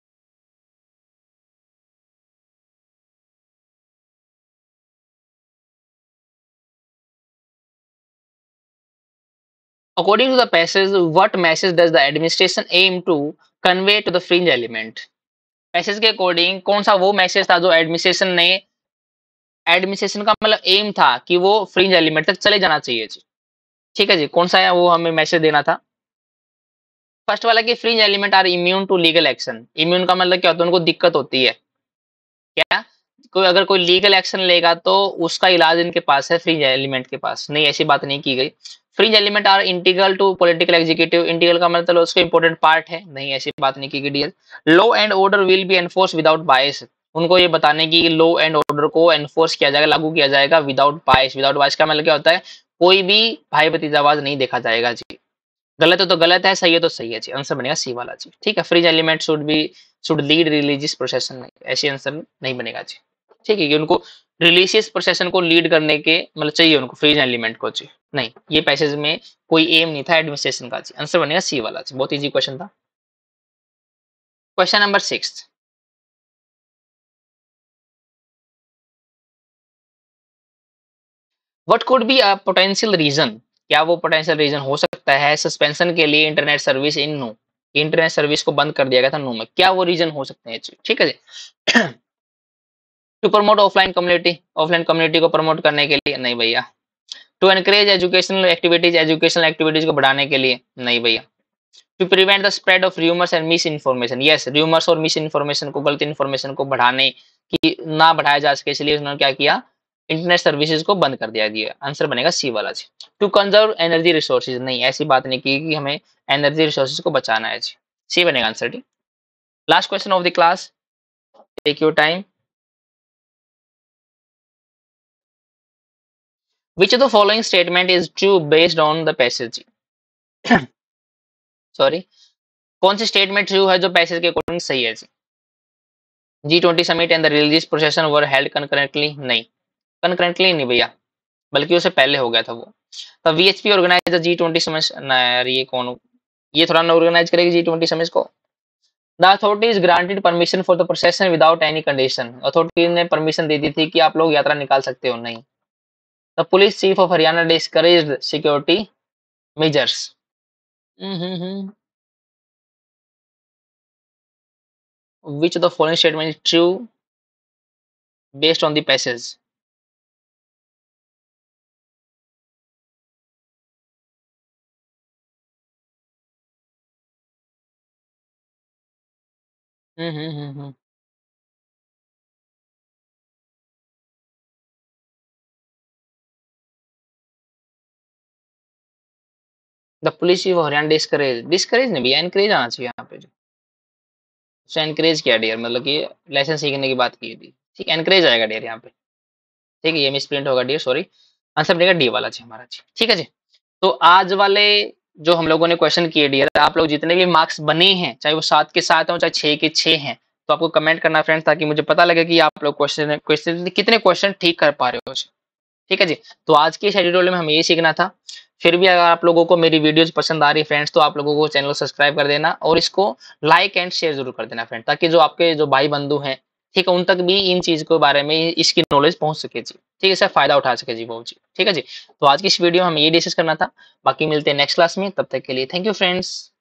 A: According to the passage, what message does the administration aim to convey to the fringe element? Passage के अकॉर्डिंग कौन सा वो मैसेज था जो एडमिनिस्ट्रेशन ने, एडमिनिस्ट्रेशन का मतलब एम था कि वो फ्रिंज एलिमेंट तक चले जाना चाहिए जी। ठीक है जी, कौन सा है वो हमें मैसेज देना था। फर्स्ट वाला कि fringe element are immune to legal action. Immune का मतलब क्या होता है, उनको दिक्कत होती है क्या, कोई अगर कोई लीगल एक्शन लेगा तो उसका इलाज इनके पास है, फ्रिंज एलिमेंट के पास नहीं, ऐसी बात नहीं की गई। Fringe element are integral to political executive, integral का मतलब उसका इंपॉर्टेंट पार्ट है नहीं, ऐसी बात नहीं की गई dear. Law and order will be enforce without bias, उनको ये बताने की लॉ एंड ऑर्डर को एनफोर्स किया जाएगा, लागू किया जाएगा विदाउट बायस। विदाउट बायस का मतलब क्या होता है, कोई भी भाई भतीजावाद नहीं देखा जाएगा जी। गलत है तो गलत है, सही है तो सही है जी, आंसर बनेगा सी वाला जी। ठीक है, fringe element should be should lead religious procession, नहीं, ऐसे आंसर नहीं बनेगा जी। ठीक है, कि उनको रिलीजियस प्रोसेशन को लीड करने के मतलब चाहिए उनको फ्रिज एलिमेंट को जी, नहीं, ये पैसेज में कोई एम नहीं था एडमिनिस्ट्रेशन का जी, आंसर बनेगा सी वाला जी, बहुत इजी क्वेश्चन था। Question number six, what could be a potential reason, क्या वो पोटेंशियल रीजन हो सकता है सस्पेंशन के लिए internet service in no, internet service को बंद कर दिया गया था नो में, क्या वो रीजन हो सकते हैं जी। ठीक है जी। To promote offline community, offline community को प्रमोट करने के लिए, नहीं भैया। To encourage educational activities, educational activities को बढ़ाने के लिए, नहीं भैया। To prevent the spread of rumours and misinformation, yes, rumours और मिस इन्फॉर्मेशन को, गलत इन्फॉर्मेशन को बढ़ाने की ना बढ़ाया जा सके, इसलिए उन्होंने क्या किया, इंटरनेट सर्विसेज को बंद कर दिया गया, आंसर बनेगा सी वाला जी। टू कंजर्व एनर्जी रिसोर्सेज, नहीं, ऐसी बात नहीं की कि हमें एनर्जी रिसोर्सेज को बचाना है जी, सी बनेगा answer D. Last question of the class, take your time. Which of the following statement is true based on the passage, sorry, कौन सी स्टेटमेंट ट्रू है जो पैसेज के अकॉर्डिंग सही है जी। G twenty summit and the religious procession were held concurrently, नहीं, concurrently नहीं भैया, बल्कि उससे पहले हो गया था वो। तो VHP organize G twenty summit, ना यार ये कौन, ये थोड़ा ना ऑर्गेनाइज करेगी जी ट्वेंटी समिट को। The authority is granted permission for the procession without any condition, authority ने परमिशन दे दी थी कि आप लोग यात्रा निकाल सकते हो, नहीं। The police chief of Haryana discouraged security measures, which the following statement is true based on the passage. Hmm hmm hmm hmm the police chief of Haryana discourage, discourage नहीं भैया, एनकरेज आना चाहिए यहाँ पे, उसने एनकरेज किया डियर, मतलब कि लाइसेंस सीखने की बात की थी, ठीक, एनकरेज आएगा डियर यहाँ पे। ठीक है, ये मिस प्रिंट होगा डियर, सॉरी, आंसर बनेगा डी वाला जी हमारा जी। ठीक है जी, तो आज वाले जो हम लोगों ने क्वेश्चन किए डियर, आप लोग जितने भी मार्क्स बने हैं, चाहे वो सात के सात हो चाहे छह के छह हैं, तो आपको कमेंट करना फ्रेंड्स, ताकि मुझे पता लगे कि आप लोग क्वेश्चन क्वेश्चन कितने क्वेश्चन ठीक कर पा रहे हो। ठीक है जी, तो आज के इस एडिटोरियल में हमें ये सीखना था। फिर भी अगर आप लोगों को मेरी वीडियोस पसंद आ रही है फ्रेंड्स, तो आप लोगों को चैनल सब्सक्राइब कर देना और इसको लाइक एंड शेयर जरूर कर देना फ्रेंड, ताकि जो आपके जो भाई बंधु हैं, ठीक है, उन तक भी इन चीज के बारे में इसकी नॉलेज पहुंच सके जी। ठीक है, इसका फायदा उठा सके जी वो जी। ठीक है जी, तो आज की इस वीडियो में हमें ये डिस्कस करना था, बाकी मिलते हैं नेक्स्ट क्लास में, तब तक के लिए थैंक यू फ्रेंड्स।